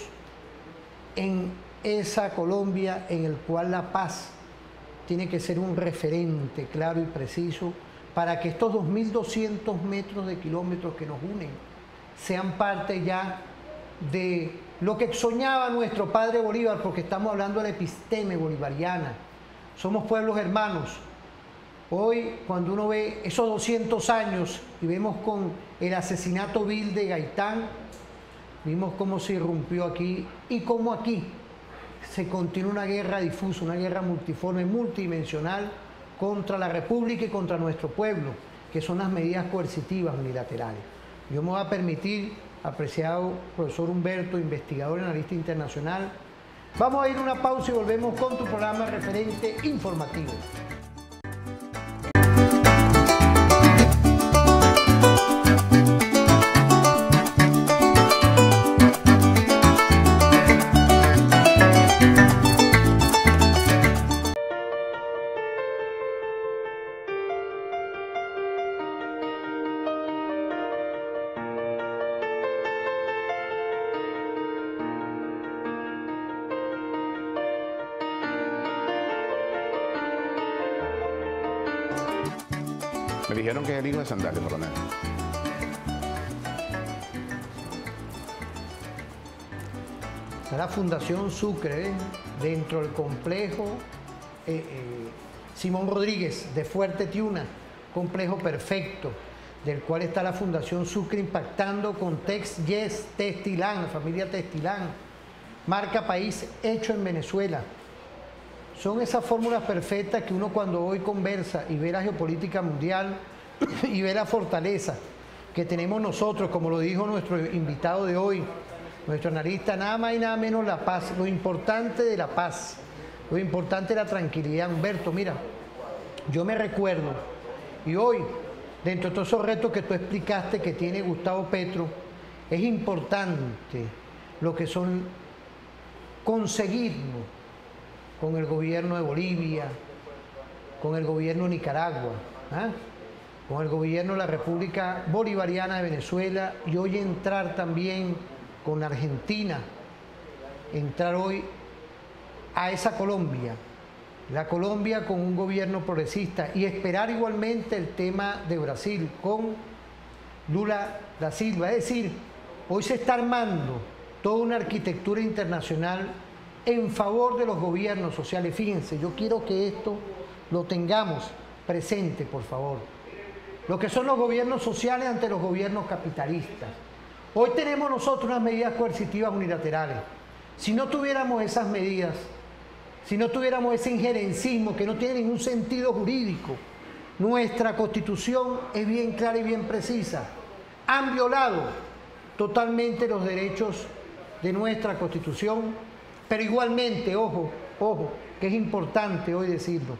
A: en esa Colombia en el cual la paz tiene que ser un referente claro y preciso para que estos 2.200 metros de kilómetros que nos unen sean parte ya de lo que soñaba nuestro padre Bolívar, porque estamos hablando de la episteme bolivariana. Somos pueblos hermanos. Hoy, cuando uno ve esos 200 años y vemos con el asesinato vil de Gaitán, vimos cómo se irrumpió aquí y cómo aquí se continúa una guerra difusa, una guerra multiforme, multidimensional, contra la República y contra nuestro pueblo, que son las medidas coercitivas unilaterales. Yo me voy a permitir, apreciado profesor Humberto, investigador y analista internacional, vamos a ir a una pausa y volvemos con tu programa Referente Informativo.
B: Me dijeron que es el hijo de Sandales, coronel.
A: Está la Fundación Sucre, dentro del complejo Simón Rodríguez de Fuerte Tiuna, complejo perfecto, del cual está la Fundación Sucre impactando con Tex Yes, Textilán, la familia Textilán, marca país hecho en Venezuela. Son esas fórmulas perfectas que uno cuando hoy conversa y ve la geopolítica mundial y ve la fortaleza que tenemos nosotros, como lo dijo nuestro invitado de hoy, nuestro analista, nada más y nada menos la paz, lo importante de la paz, lo importante de la tranquilidad. Humberto, mira, yo me recuerdo, y hoy, dentro de todos esos retos que tú explicaste que tiene Gustavo Petro, es importante lo que son conseguirnos con el gobierno de Bolivia, con el gobierno de Nicaragua, con el gobierno de la República Bolivariana de Venezuela, y hoy entrar también con Argentina, entrar hoy a esa Colombia, la Colombia con un gobierno progresista, y esperar igualmente el tema de Brasil con Lula da Silva. Es decir, hoy se está armando toda una arquitectura internacional en favor de los gobiernos sociales. Fíjense, yo quiero que esto lo tengamos presente, por favor. Lo que son los gobiernos sociales ante los gobiernos capitalistas. Hoy tenemos nosotros unas medidas coercitivas unilaterales. Si no tuviéramos esas medidas, si no tuviéramos ese injerencismo que no tiene ningún sentido jurídico, nuestra Constitución es bien clara y bien precisa. Han violado totalmente los derechos de nuestra Constitución. Pero igualmente, ojo, que es importante hoy decirlo,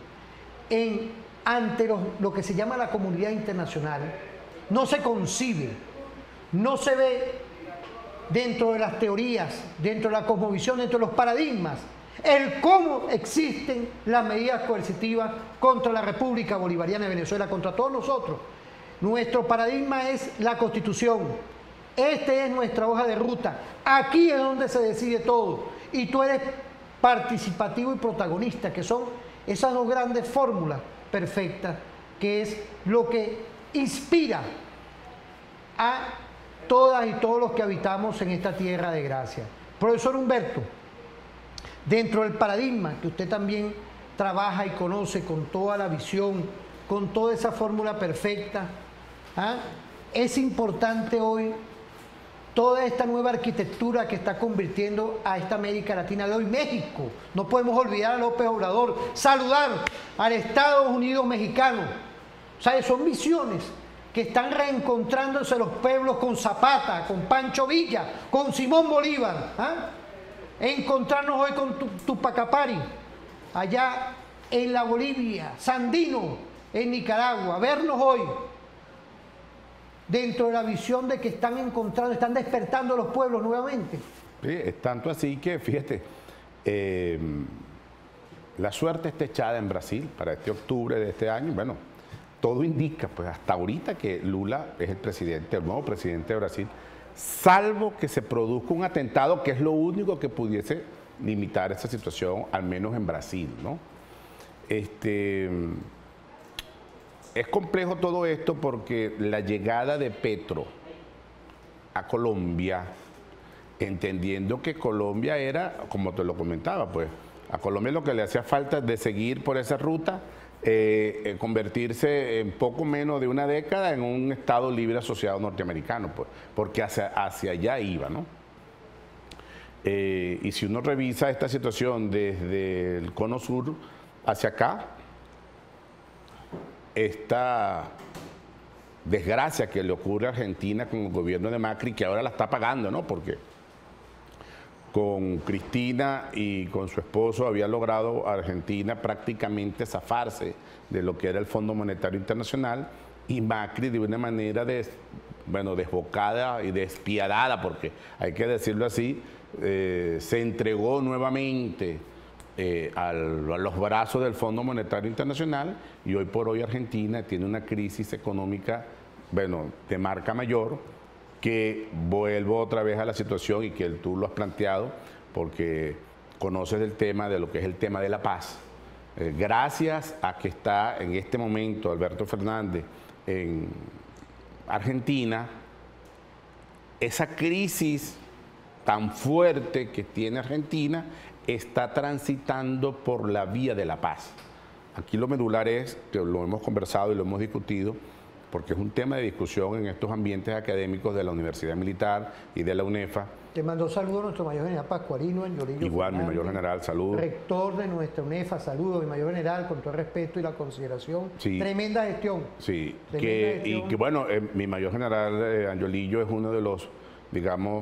A: ante lo que se llama la comunidad internacional, no se concibe, no se ve dentro de las teorías, dentro de la cosmovisión, dentro de los paradigmas, el cómo existen las medidas coercitivas contra la República Bolivariana de Venezuela, contra todos nosotros. Nuestro paradigma es la Constitución. Esta es nuestra hoja de ruta. Aquí es donde se decide todo. Y tú eres participativo y protagonista, que son esas dos grandes fórmulas perfectas, que es lo que inspira a todas y todos los que habitamos en esta tierra de gracia. Profesor Humberto, dentro del paradigma que usted también trabaja y conoce con toda la visión, con toda esa fórmula perfecta, es importante hoy toda esta nueva arquitectura que está convirtiendo a esta América Latina de hoy. México, no podemos olvidar a López Obrador, saludar al Estados Unidos mexicano. O sea, son visiones que están reencontrándose los pueblos con Zapata, con Pancho Villa, con Simón Bolívar. Encontrarnos hoy con Tupac Amaru, allá en la Bolivia, Sandino, en Nicaragua, vernos hoy dentro de la visión de que están encontrando, están despertando los pueblos nuevamente.
B: Sí, es tanto así que, fíjate, la suerte está echada en Brasil para este octubre de este año. Bueno, todo indica, pues hasta ahorita, que Lula es el presidente, el nuevo presidente de Brasil, salvo que se produzca un atentado, que es lo único que pudiese limitar esa situación, al menos en Brasil, ¿no? Es complejo todo esto porque la llegada de Petro a Colombia, entendiendo que Colombia era, como te lo comentaba, pues a Colombia lo que le hacía falta de seguir por esa ruta, convertirse en poco menos de una década en un Estado libre asociado norteamericano, pues, porque hacia allá iba, ¿no? Y si uno revisa esta situación desde el cono sur hacia acá, esta desgracia que le ocurre a Argentina con el gobierno de Macri, que ahora la está pagando, ¿no? Porque con Cristina y con su esposo había logrado Argentina prácticamente zafarse de lo que era el Fondo Monetario Internacional, y Macri de una manera desbocada y despiadada, porque hay que decirlo así, se entregó nuevamente a los brazos del Fondo Monetario Internacional, y hoy por hoy Argentina tiene una crisis económica, de marca mayor, que vuelvo otra vez a la situación y que tú lo has planteado, porque conoces el tema de lo que es el tema de la paz. Gracias a que está en este momento Alberto Fernández en Argentina, esa crisis tan fuerte que tiene Argentina está transitando por la vía de la paz. Aquí lo medular es, que lo hemos conversado y lo hemos discutido, porque es un tema de discusión en estos ambientes académicos de la Universidad Militar y de la UNEFA.
A: Te mando saludos a nuestro mayor general Pascualino Angiolillo.
B: Igual, mi mayor general, saludos.
A: Rector de nuestra UNEFA, saludos, mi mayor general, con todo el respeto y la consideración.
B: Sí.
A: Tremenda gestión.
B: Sí,
A: Tremenda gestión.
B: Mi mayor general Angiolillo es uno de los, digamos,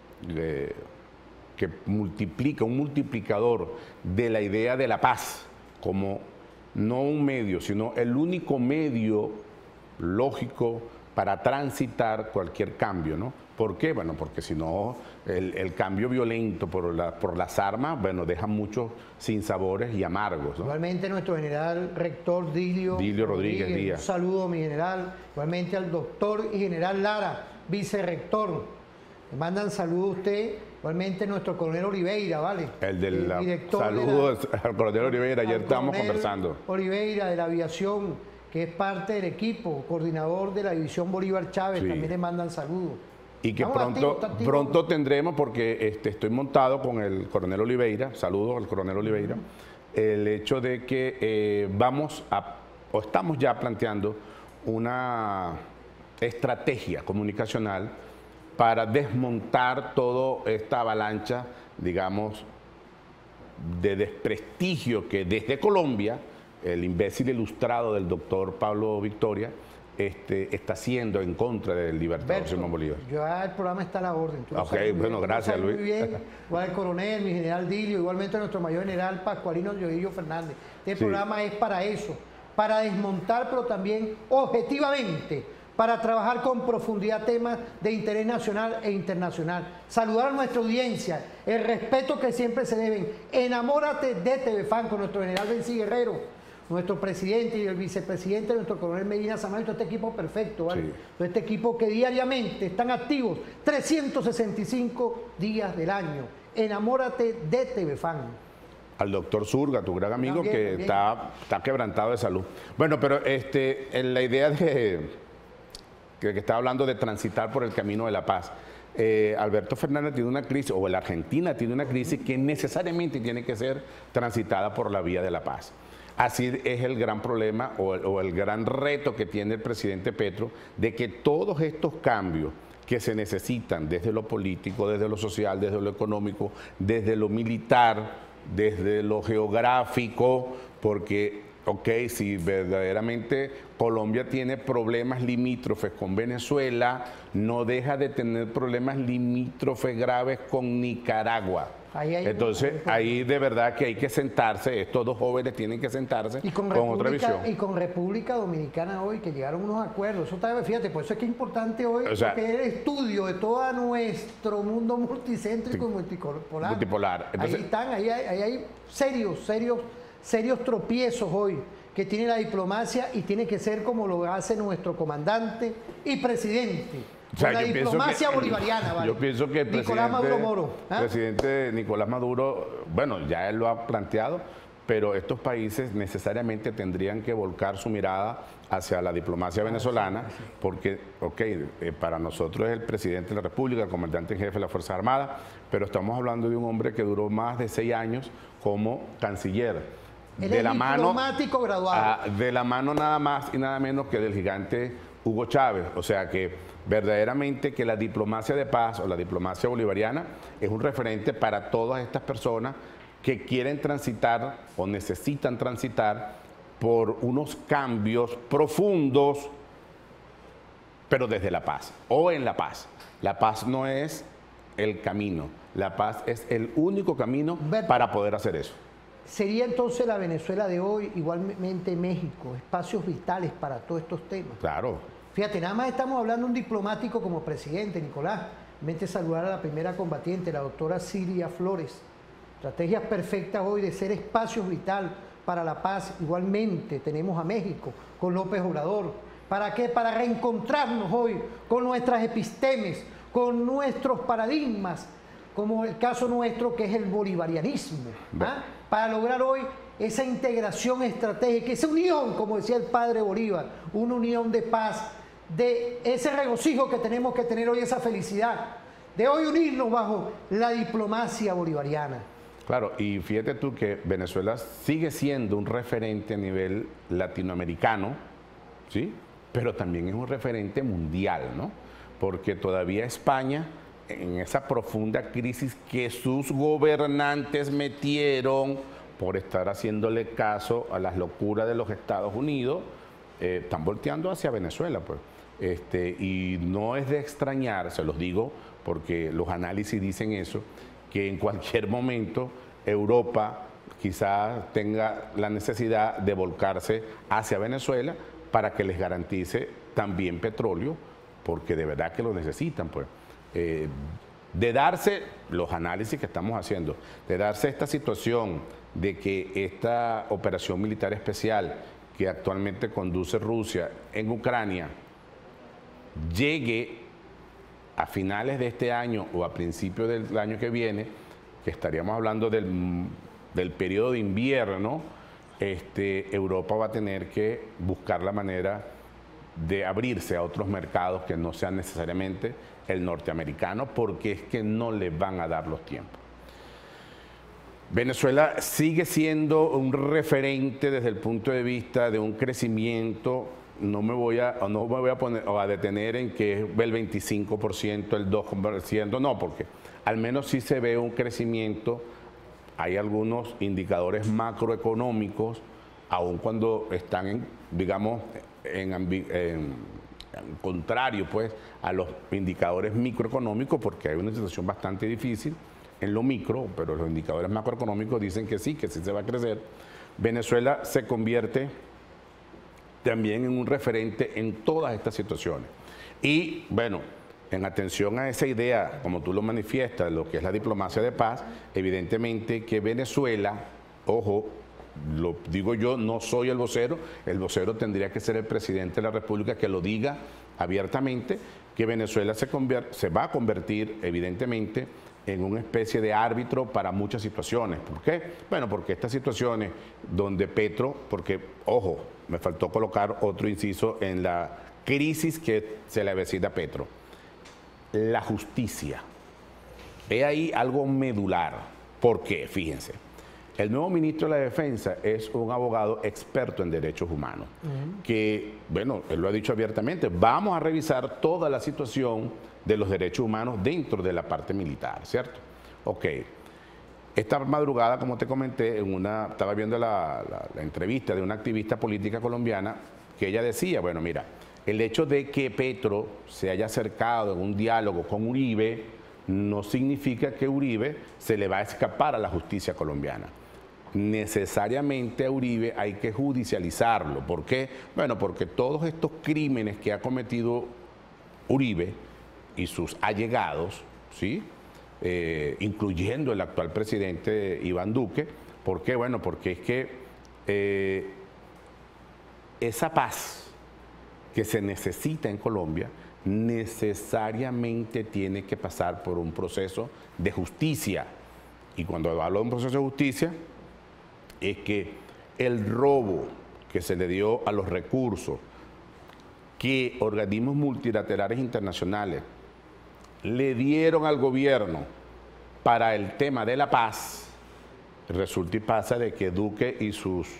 B: que multiplica, un multiplicador de la idea de la paz, como no un medio, sino el único medio lógico para transitar cualquier cambio, ¿no? ¿Por qué? Bueno, porque si no, el cambio violento por las armas, deja muchos sinsabores y amargos, ¿no?
A: Igualmente nuestro general rector Dilio
B: Rodríguez Díaz.
A: Un saludo, mi general. Igualmente al doctor y general Lara, vicerrector. Le mandan saludos a usted. Igualmente nuestro coronel Oliveira, ¿vale?
B: El director. Saludos al coronel Oliveira, ayer estábamos conversando.
A: Oliveira, de la aviación, que es parte del equipo, coordinador de la división Bolívar Chávez,
B: sí.
A: También le mandan saludos.
B: Y que pronto tendremos, porque estoy montado con el coronel Oliveira, saludos al coronel Oliveira, el hecho de que estamos ya planteando una estrategia comunicacional para desmontar toda esta avalancha, digamos, de desprestigio que desde Colombia, el imbécil ilustrado del doctor Pablo Victoria, está haciendo en contra del libertador Simón Bolívar.
A: Ya el programa está a la orden.
B: Gracias, Luis.
A: Muy bien. Igual el coronel, mi general Dilio, igualmente nuestro mayor general Pascualino Angiolillo Fernández. Este programa es para eso, para desmontar, pero también objetivamente, para trabajar con profundidad temas de interés nacional e internacional. Saludar a nuestra audiencia, el respeto que siempre se deben. Enamórate de TVFAN con nuestro general Benzi Guerrero, nuestro presidente y el vicepresidente, nuestro coronel Medina Samayo, todo este equipo perfecto, ¿vale? Sí. Todo este equipo que diariamente están activos 365 días del año. Enamórate de TVFAN.
B: Al doctor Zurga, tu gran amigo, también. Está quebrantado de salud. Bueno, pero en la idea que está hablando de transitar por el camino de la paz, Alberto Fernández tiene una crisis, o la Argentina tiene una crisis que necesariamente tiene que ser transitada por la vía de la paz. Así es el gran problema o el gran reto que tiene el presidente Petro, de que todos estos cambios que se necesitan desde lo político, desde lo social, desde lo económico, desde lo militar, desde lo geográfico, porque, si verdaderamente Colombia tiene problemas limítrofes con Venezuela, no deja de tener problemas limítrofes graves con Nicaragua. Entonces, ahí de verdad que hay que sentarse, estos dos jóvenes tienen que sentarse con otra visión.
A: Y con República Dominicana hoy, que llegaron unos acuerdos, fíjate, por eso es que es importante hoy, porque es el estudio de todo nuestro mundo multicéntrico y multipolar. Entonces, ahí hay serios tropiezos hoy que tiene la diplomacia, y tiene que ser como lo hace nuestro comandante y presidente. La diplomacia bolivariana, ¿vale?
B: Yo pienso que el presidente Nicolás Maduro, ya él lo ha planteado, pero estos países necesariamente tendrían que volcar su mirada hacia la diplomacia venezolana, porque, para nosotros es el presidente de la República, el comandante en jefe de las Fuerzas Armadas, pero estamos hablando de un hombre que duró más de 6 años como canciller.
A: Diplomático graduado.
B: De la mano nada más y nada menos que del gigante Hugo Chávez. O sea que verdaderamente que la diplomacia de paz o la diplomacia bolivariana es un referente para todas estas personas que quieren transitar o necesitan transitar por unos cambios profundos, pero desde la paz o en la paz. La paz no es el camino, la paz es el único camino para poder hacer eso.
A: ¿Sería entonces la Venezuela de hoy, igualmente México, espacios vitales para todos estos temas?
B: Claro.
A: Fíjate, nada más estamos hablando de un diplomático como presidente, Nicolás. Mente saludar a la primera combatiente, la doctora Silvia Flores. Estrategias perfectas hoy de ser espacios vital para la paz. Igualmente tenemos a México con López Obrador. ¿Para qué? Para reencontrarnos hoy con nuestras epistemes, con nuestros paradigmas, como el caso nuestro que es el bolivarianismo, ¿ah? Para lograr hoy esa integración estratégica, esa unión, como decía el padre Bolívar, una unión de paz, de ese regocijo que tenemos que tener hoy, esa felicidad, de hoy unirnos bajo la diplomacia bolivariana.
B: Claro, y fíjate tú que Venezuela sigue siendo un referente a nivel latinoamericano, ¿sí? Pero también es un referente mundial, ¿no? Porque todavía España, en esa profunda crisis que sus gobernantes metieron por estar haciéndole caso a las locuras de los Estados Unidos, están volteando hacia Venezuela, pues. Y no es de extrañar, se los digo, porque los análisis dicen eso, que en cualquier momento Europa quizás tenga la necesidad de volcarse hacia Venezuela para que les garantice también petróleo, porque de verdad que lo necesitan, pues. De darse los análisis que estamos haciendo, de darse esta situación de que esta operación militar especial que actualmente conduce Rusia en Ucrania llegue a finales de este año o a principios del año que viene, que estaríamos hablando del periodo de invierno, Europa va a tener que buscar la manera de abrirse a otros mercados que no sean necesariamente el norteamericano, porque es que no le van a dar los tiempos. Venezuela sigue siendo un referente desde el punto de vista de un crecimiento. No me voy a poner o a detener en que es el 25%, el 2%, no, porque al menos sí se ve un crecimiento. Hay algunos indicadores macroeconómicos, aun cuando están, digamos, en contrario, pues, a los indicadores microeconómicos, porque hay una situación bastante difícil en lo micro, pero los indicadores macroeconómicos dicen que sí se va a crecer. Venezuela se convierte también en un referente en todas estas situaciones. Y, bueno, en atención a esa idea, como tú lo manifiestas, lo que es la diplomacia de paz, evidentemente que Venezuela, ojo, lo digo yo, no soy el vocero tendría que ser el presidente de la República que lo diga abiertamente, que Venezuela se va a convertir evidentemente en una especie de árbitro para muchas situaciones. ¿Por qué? Bueno, porque estas situaciones donde Petro, porque, ojo, me faltó colocar otro inciso en la crisis que se le avecina a Petro. La justicia. He ahí algo medular. ¿Por qué? Fíjense. El nuevo ministro de la Defensa es un abogado experto en derechos humanos, que, bueno, él lo ha dicho abiertamente, vamos a revisar toda la situación de los derechos humanos dentro de la parte militar, ¿cierto? Ok. Esta madrugada, como te comenté, estaba viendo la entrevista de una activista política colombiana que ella decía, bueno, mira, el hecho de que Petro se haya acercado en un diálogo con Uribe no significa que Uribe se le va a escapar a la justicia colombiana. Necesariamente a Uribe hay que judicializarlo. ¿Por qué? Bueno, porque todos estos crímenes que ha cometido Uribe y sus allegados, ¿sí? Incluyendo el actual presidente Iván Duque. ¿Por qué? Bueno, porque es que esa paz que se necesita en Colombia necesariamente tiene que pasar por un proceso de justicia. Y cuando hablo de un proceso de justicia, es que el robo que se le dio a los recursos que organismos multilaterales internacionales le dieron al gobierno para el tema de la paz, resulta y pasa de que Duque y sus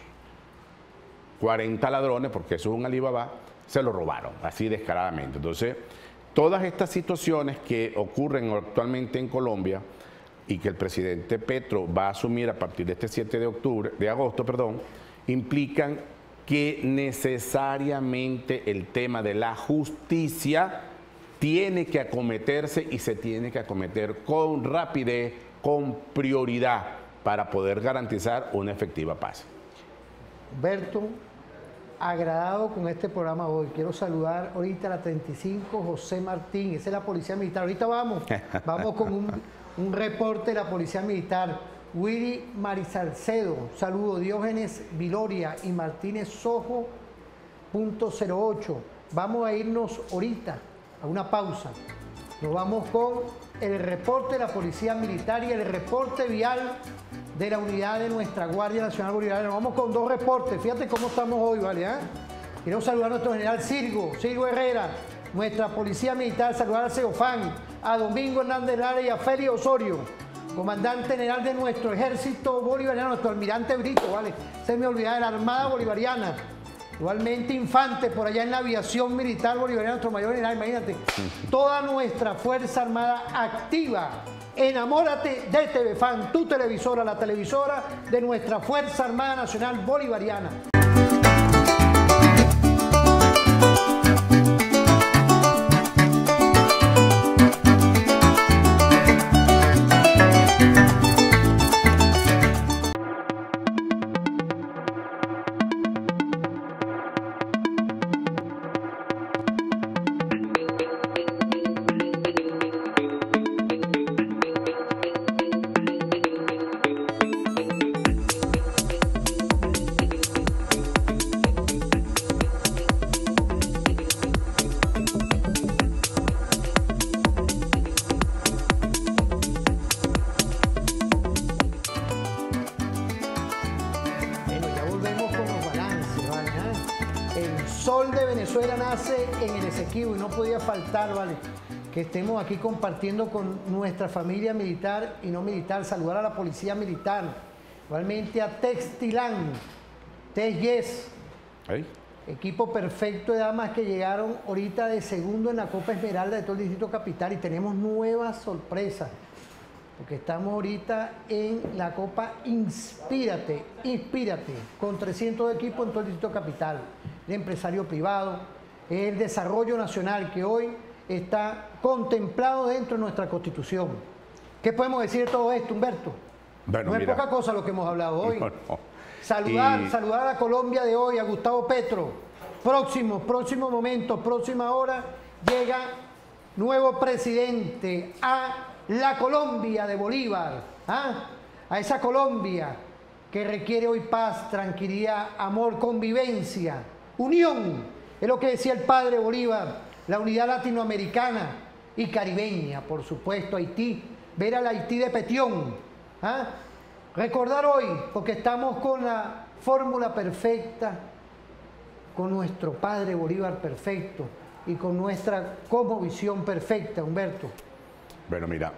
B: 40 ladrones, porque eso es un Alibaba, se lo robaron, así descaradamente. Entonces, todas estas situaciones que ocurren actualmente en Colombia y que el presidente Petro va a asumir a partir de este 7 de agosto, implican que necesariamente el tema de la justicia tiene que acometerse y se tiene que acometer con rapidez, con prioridad, para poder garantizar una efectiva paz.
A: Humberto, agradado con este programa hoy. Quiero saludar ahorita a la 35 José Martín, esa es la Policía Militar. Ahorita vamos con un reporte de la Policía Militar. Willy Marizalcedo, saludo. Diógenes Viloria y Martínez Sojo, .08. Vamos a irnos ahorita a una pausa. Nos vamos con el reporte de la Policía Militar y el reporte vial de la unidad de nuestra Guardia Nacional Bolivariana. Nos vamos con dos reportes. Fíjate cómo estamos hoy, ¿vale? Quiero saludar a nuestro general Sirgo Herrera, nuestra Policía Militar, saludar a Ceofán, a Domingo Hernández Lara y a Félix Osorio, comandante general de nuestro ejército bolivariano, nuestro almirante Brito, ¿vale? Se me olvidaba de la Armada Bolivariana. Igualmente Infante, por allá en la aviación militar bolivariana, nuestro mayor general, imagínate. Toda nuestra Fuerza Armada activa. Enamórate de TVFAN, tu televisora, la televisora de nuestra Fuerza Armada Nacional Bolivariana. Sol de Venezuela nace en el Esequibo y no podía faltar, ¿vale?, que estemos aquí compartiendo con nuestra familia militar y no militar. Saludar a la Policía Militar, igualmente a Textilán, TES, equipo perfecto de damas que llegaron ahorita de segundo en la Copa Esmeralda de todo el Distrito Capital, y tenemos nuevas sorpresas, porque estamos ahorita en la Copa Inspírate, con 300 equipos en todo el Distrito Capital. El empresario privado, el desarrollo nacional que hoy está contemplado dentro de nuestra Constitución. ¿Qué podemos decir de todo esto, Humberto?
B: Bueno,
A: no es poca cosa lo que hemos hablado hoy. Saludar a la Colombia de hoy, a Gustavo Petro. Próximo momento, próxima hora, llega nuevo presidente a la Colombia de Bolívar, a esa Colombia que requiere hoy paz, tranquilidad, amor, convivencia, unión. Es lo que decía el padre Bolívar, la unidad latinoamericana y caribeña, por supuesto, Haití, ver al Haití de Petión. Recordar hoy, porque estamos con la fórmula perfecta, con nuestro padre Bolívar perfecto y con nuestra cosmovisión perfecta, Humberto.
B: Bueno, mira,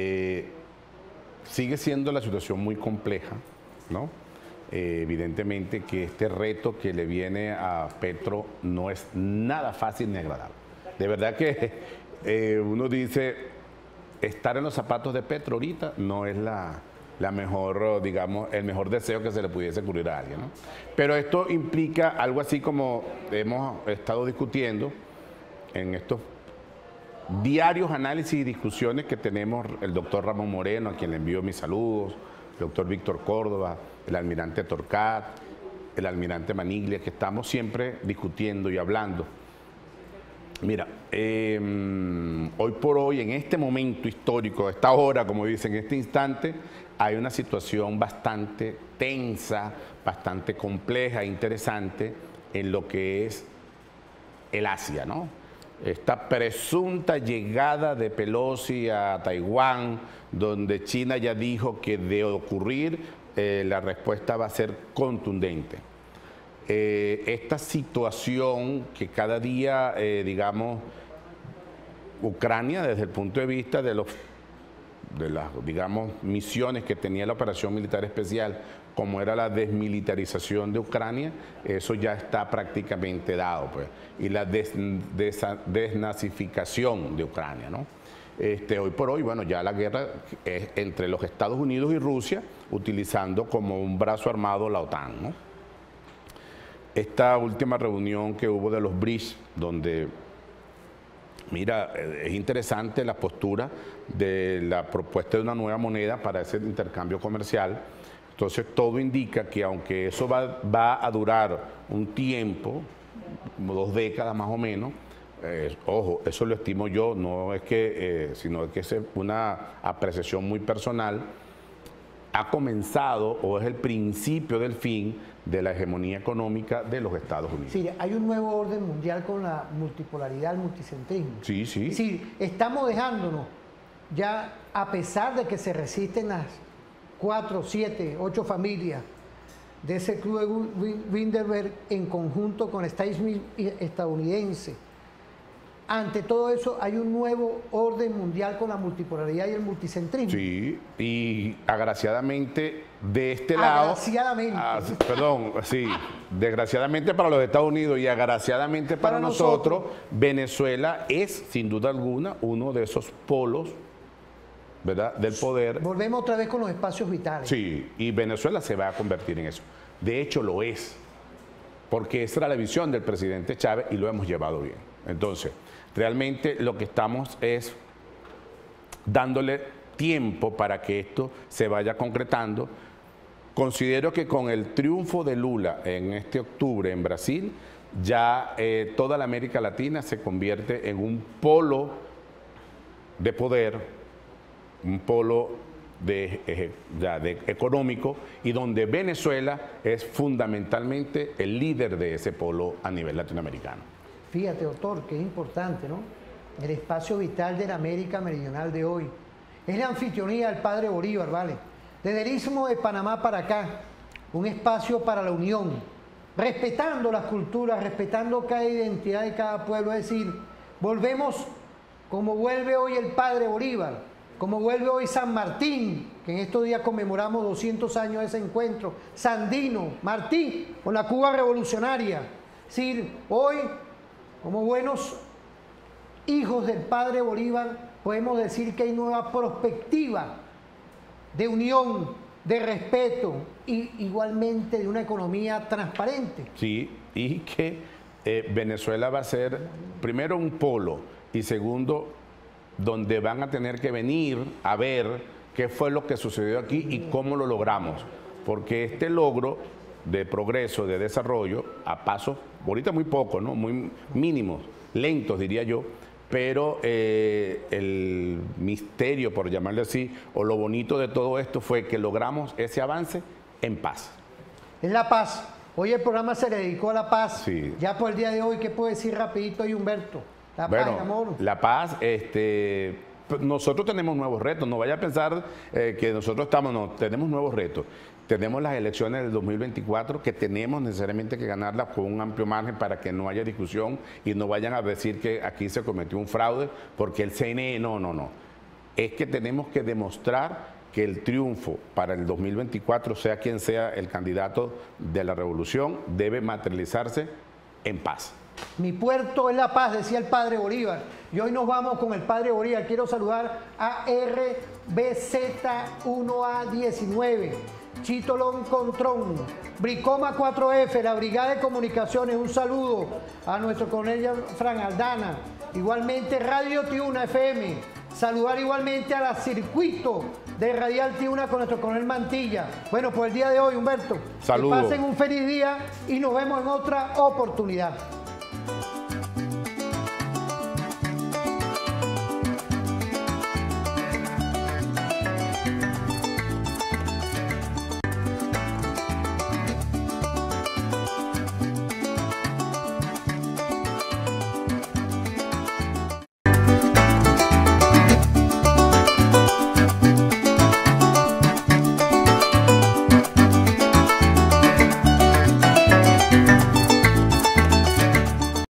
B: sigue siendo la situación muy compleja, ¿no? Evidentemente que este reto que le viene a Petro no es nada fácil ni agradable. De verdad que uno dice, estar en los zapatos de Petro ahorita no es la mejor, digamos, el mejor deseo que se le pudiese ocurrir a alguien, ¿no? Pero esto implica algo así como hemos estado discutiendo en estos diarios análisis y discusiones que tenemos el doctor Ramón Moreno, a quien le envío mis saludos, el doctor Víctor Córdoba, el almirante Torcat, el almirante Maniglia, que estamos siempre discutiendo y hablando. Mira, hoy por hoy, en este momento histórico, a esta hora, como dicen, en este instante, hay una situación bastante tensa, bastante compleja, interesante en lo que es el Asia, ¿no? Esta presunta llegada de Pelosi a Taiwán, donde China ya dijo que de ocurrir, la respuesta va a ser contundente. Esta situación que cada día, digamos, Ucrania, desde el punto de vista de las, digamos, misiones que tenía la operación militar especial, como era la desmilitarización de Ucrania, eso ya está prácticamente dado, pues, y la desnazificación de Ucrania, ¿no? Hoy por hoy, bueno, ya la guerra es entre los Estados Unidos y Rusia, utilizando como un brazo armado la OTAN, ¿no? esta última reunión que hubo de los BRICS, donde, mira, es interesante la postura de la propuesta de una nueva moneda para ese intercambio comercial. Entonces todo indica que aunque eso va a durar un tiempo, como 2 décadas más o menos, ojo, eso lo estimo yo, no es que, sino que es una apreciación muy personal, ha comenzado o es el principio del fin de la hegemonía económica de los Estados Unidos.
A: Sí, hay un nuevo orden mundial con la multipolaridad, el multicentrismo.
B: Sí, sí.
A: Es decir, estamos dejándonos ya, a pesar de que se resisten las 4, 7, 8 familias de ese club de Bilderberg en conjunto con el establishment estadounidense. Ante todo eso hay un nuevo orden mundial con la multipolaridad y el multicentrismo.
B: Sí, y agraciadamente de este lado...
A: Agraciadamente.
B: Perdón, sí, desgraciadamente para los Estados Unidos y agraciadamente para nosotros, Venezuela es sin duda alguna uno de esos polos, ¿verdad?, del poder.
A: Volvemos otra vez con los espacios vitales.
B: Sí, y Venezuela se va a convertir en eso. De hecho lo es, porque esa era la visión del presidente Chávez y lo hemos llevado bien. Entonces, realmente lo que estamos es dándole tiempo para que esto se vaya concretando. Considero que con el triunfo de Lula en este octubre en Brasil, ya toda la América Latina se convierte en un polo de poder, un polo económico, y donde Venezuela es fundamentalmente el líder de ese polo a nivel latinoamericano.
A: Fíjate, doctor, que es importante, ¿no? El espacio vital de la América Meridional de hoy. Es la anfitrionía del padre Bolívar, ¿vale? Desde el Istmo de Panamá para acá, un espacio para la unión, respetando las culturas, respetando cada identidad de cada pueblo. Es decir, volvemos como vuelve hoy el padre Bolívar, como vuelve hoy San Martín, que en estos días conmemoramos 200 años de ese encuentro, Sandino, Martí, con la Cuba revolucionaria. Es decir, hoy, como buenos hijos del padre Bolívar, podemos decir que hay nueva perspectiva de unión, de respeto y igualmente de una economía transparente.
B: Sí, y que Venezuela va a ser primero un polo y segundo donde van a tener que venir a ver qué fue lo que sucedió aquí y cómo lo logramos, porque este logro de progreso, de desarrollo, a pasos, ahorita muy poco, ¿no?, muy mínimos, lentos diría yo, pero el misterio, por llamarle así, o lo bonito de todo esto fue que logramos ese avance en paz.
A: Es la paz. Hoy el programa se le dedicó a la paz.
B: Sí.
A: Ya por el día de hoy, ¿qué puedo decir rapidito ahí, Humberto? La paz, el amor.
B: La paz, nosotros tenemos nuevos retos. No vaya a pensar que nosotros tenemos nuevos retos. Tenemos las elecciones del 2024 que tenemos necesariamente que ganarlas con un amplio margen para que no haya discusión y no vayan a decir que aquí se cometió un fraude porque el CNE, no. Es que tenemos que demostrar que el triunfo para el 2024, sea quien sea el candidato de la revolución, debe materializarse en paz.
A: Mi puerto es la paz, decía el padre Bolívar. Y hoy nos vamos con el padre Bolívar. Quiero saludar a RBZ1A19, Chitolón Contrón, Bricoma 4F, la Brigada de Comunicaciones. Un saludo a nuestro coronel Fran Aldana. Igualmente Radio Tiuna FM. Saludar igualmente a la Circuito de Radial Tiuna con nuestro coronel Mantilla. Bueno, por el día de hoy, Humberto,
B: saludos.
A: Que pasen un feliz día y nos vemos en otra oportunidad.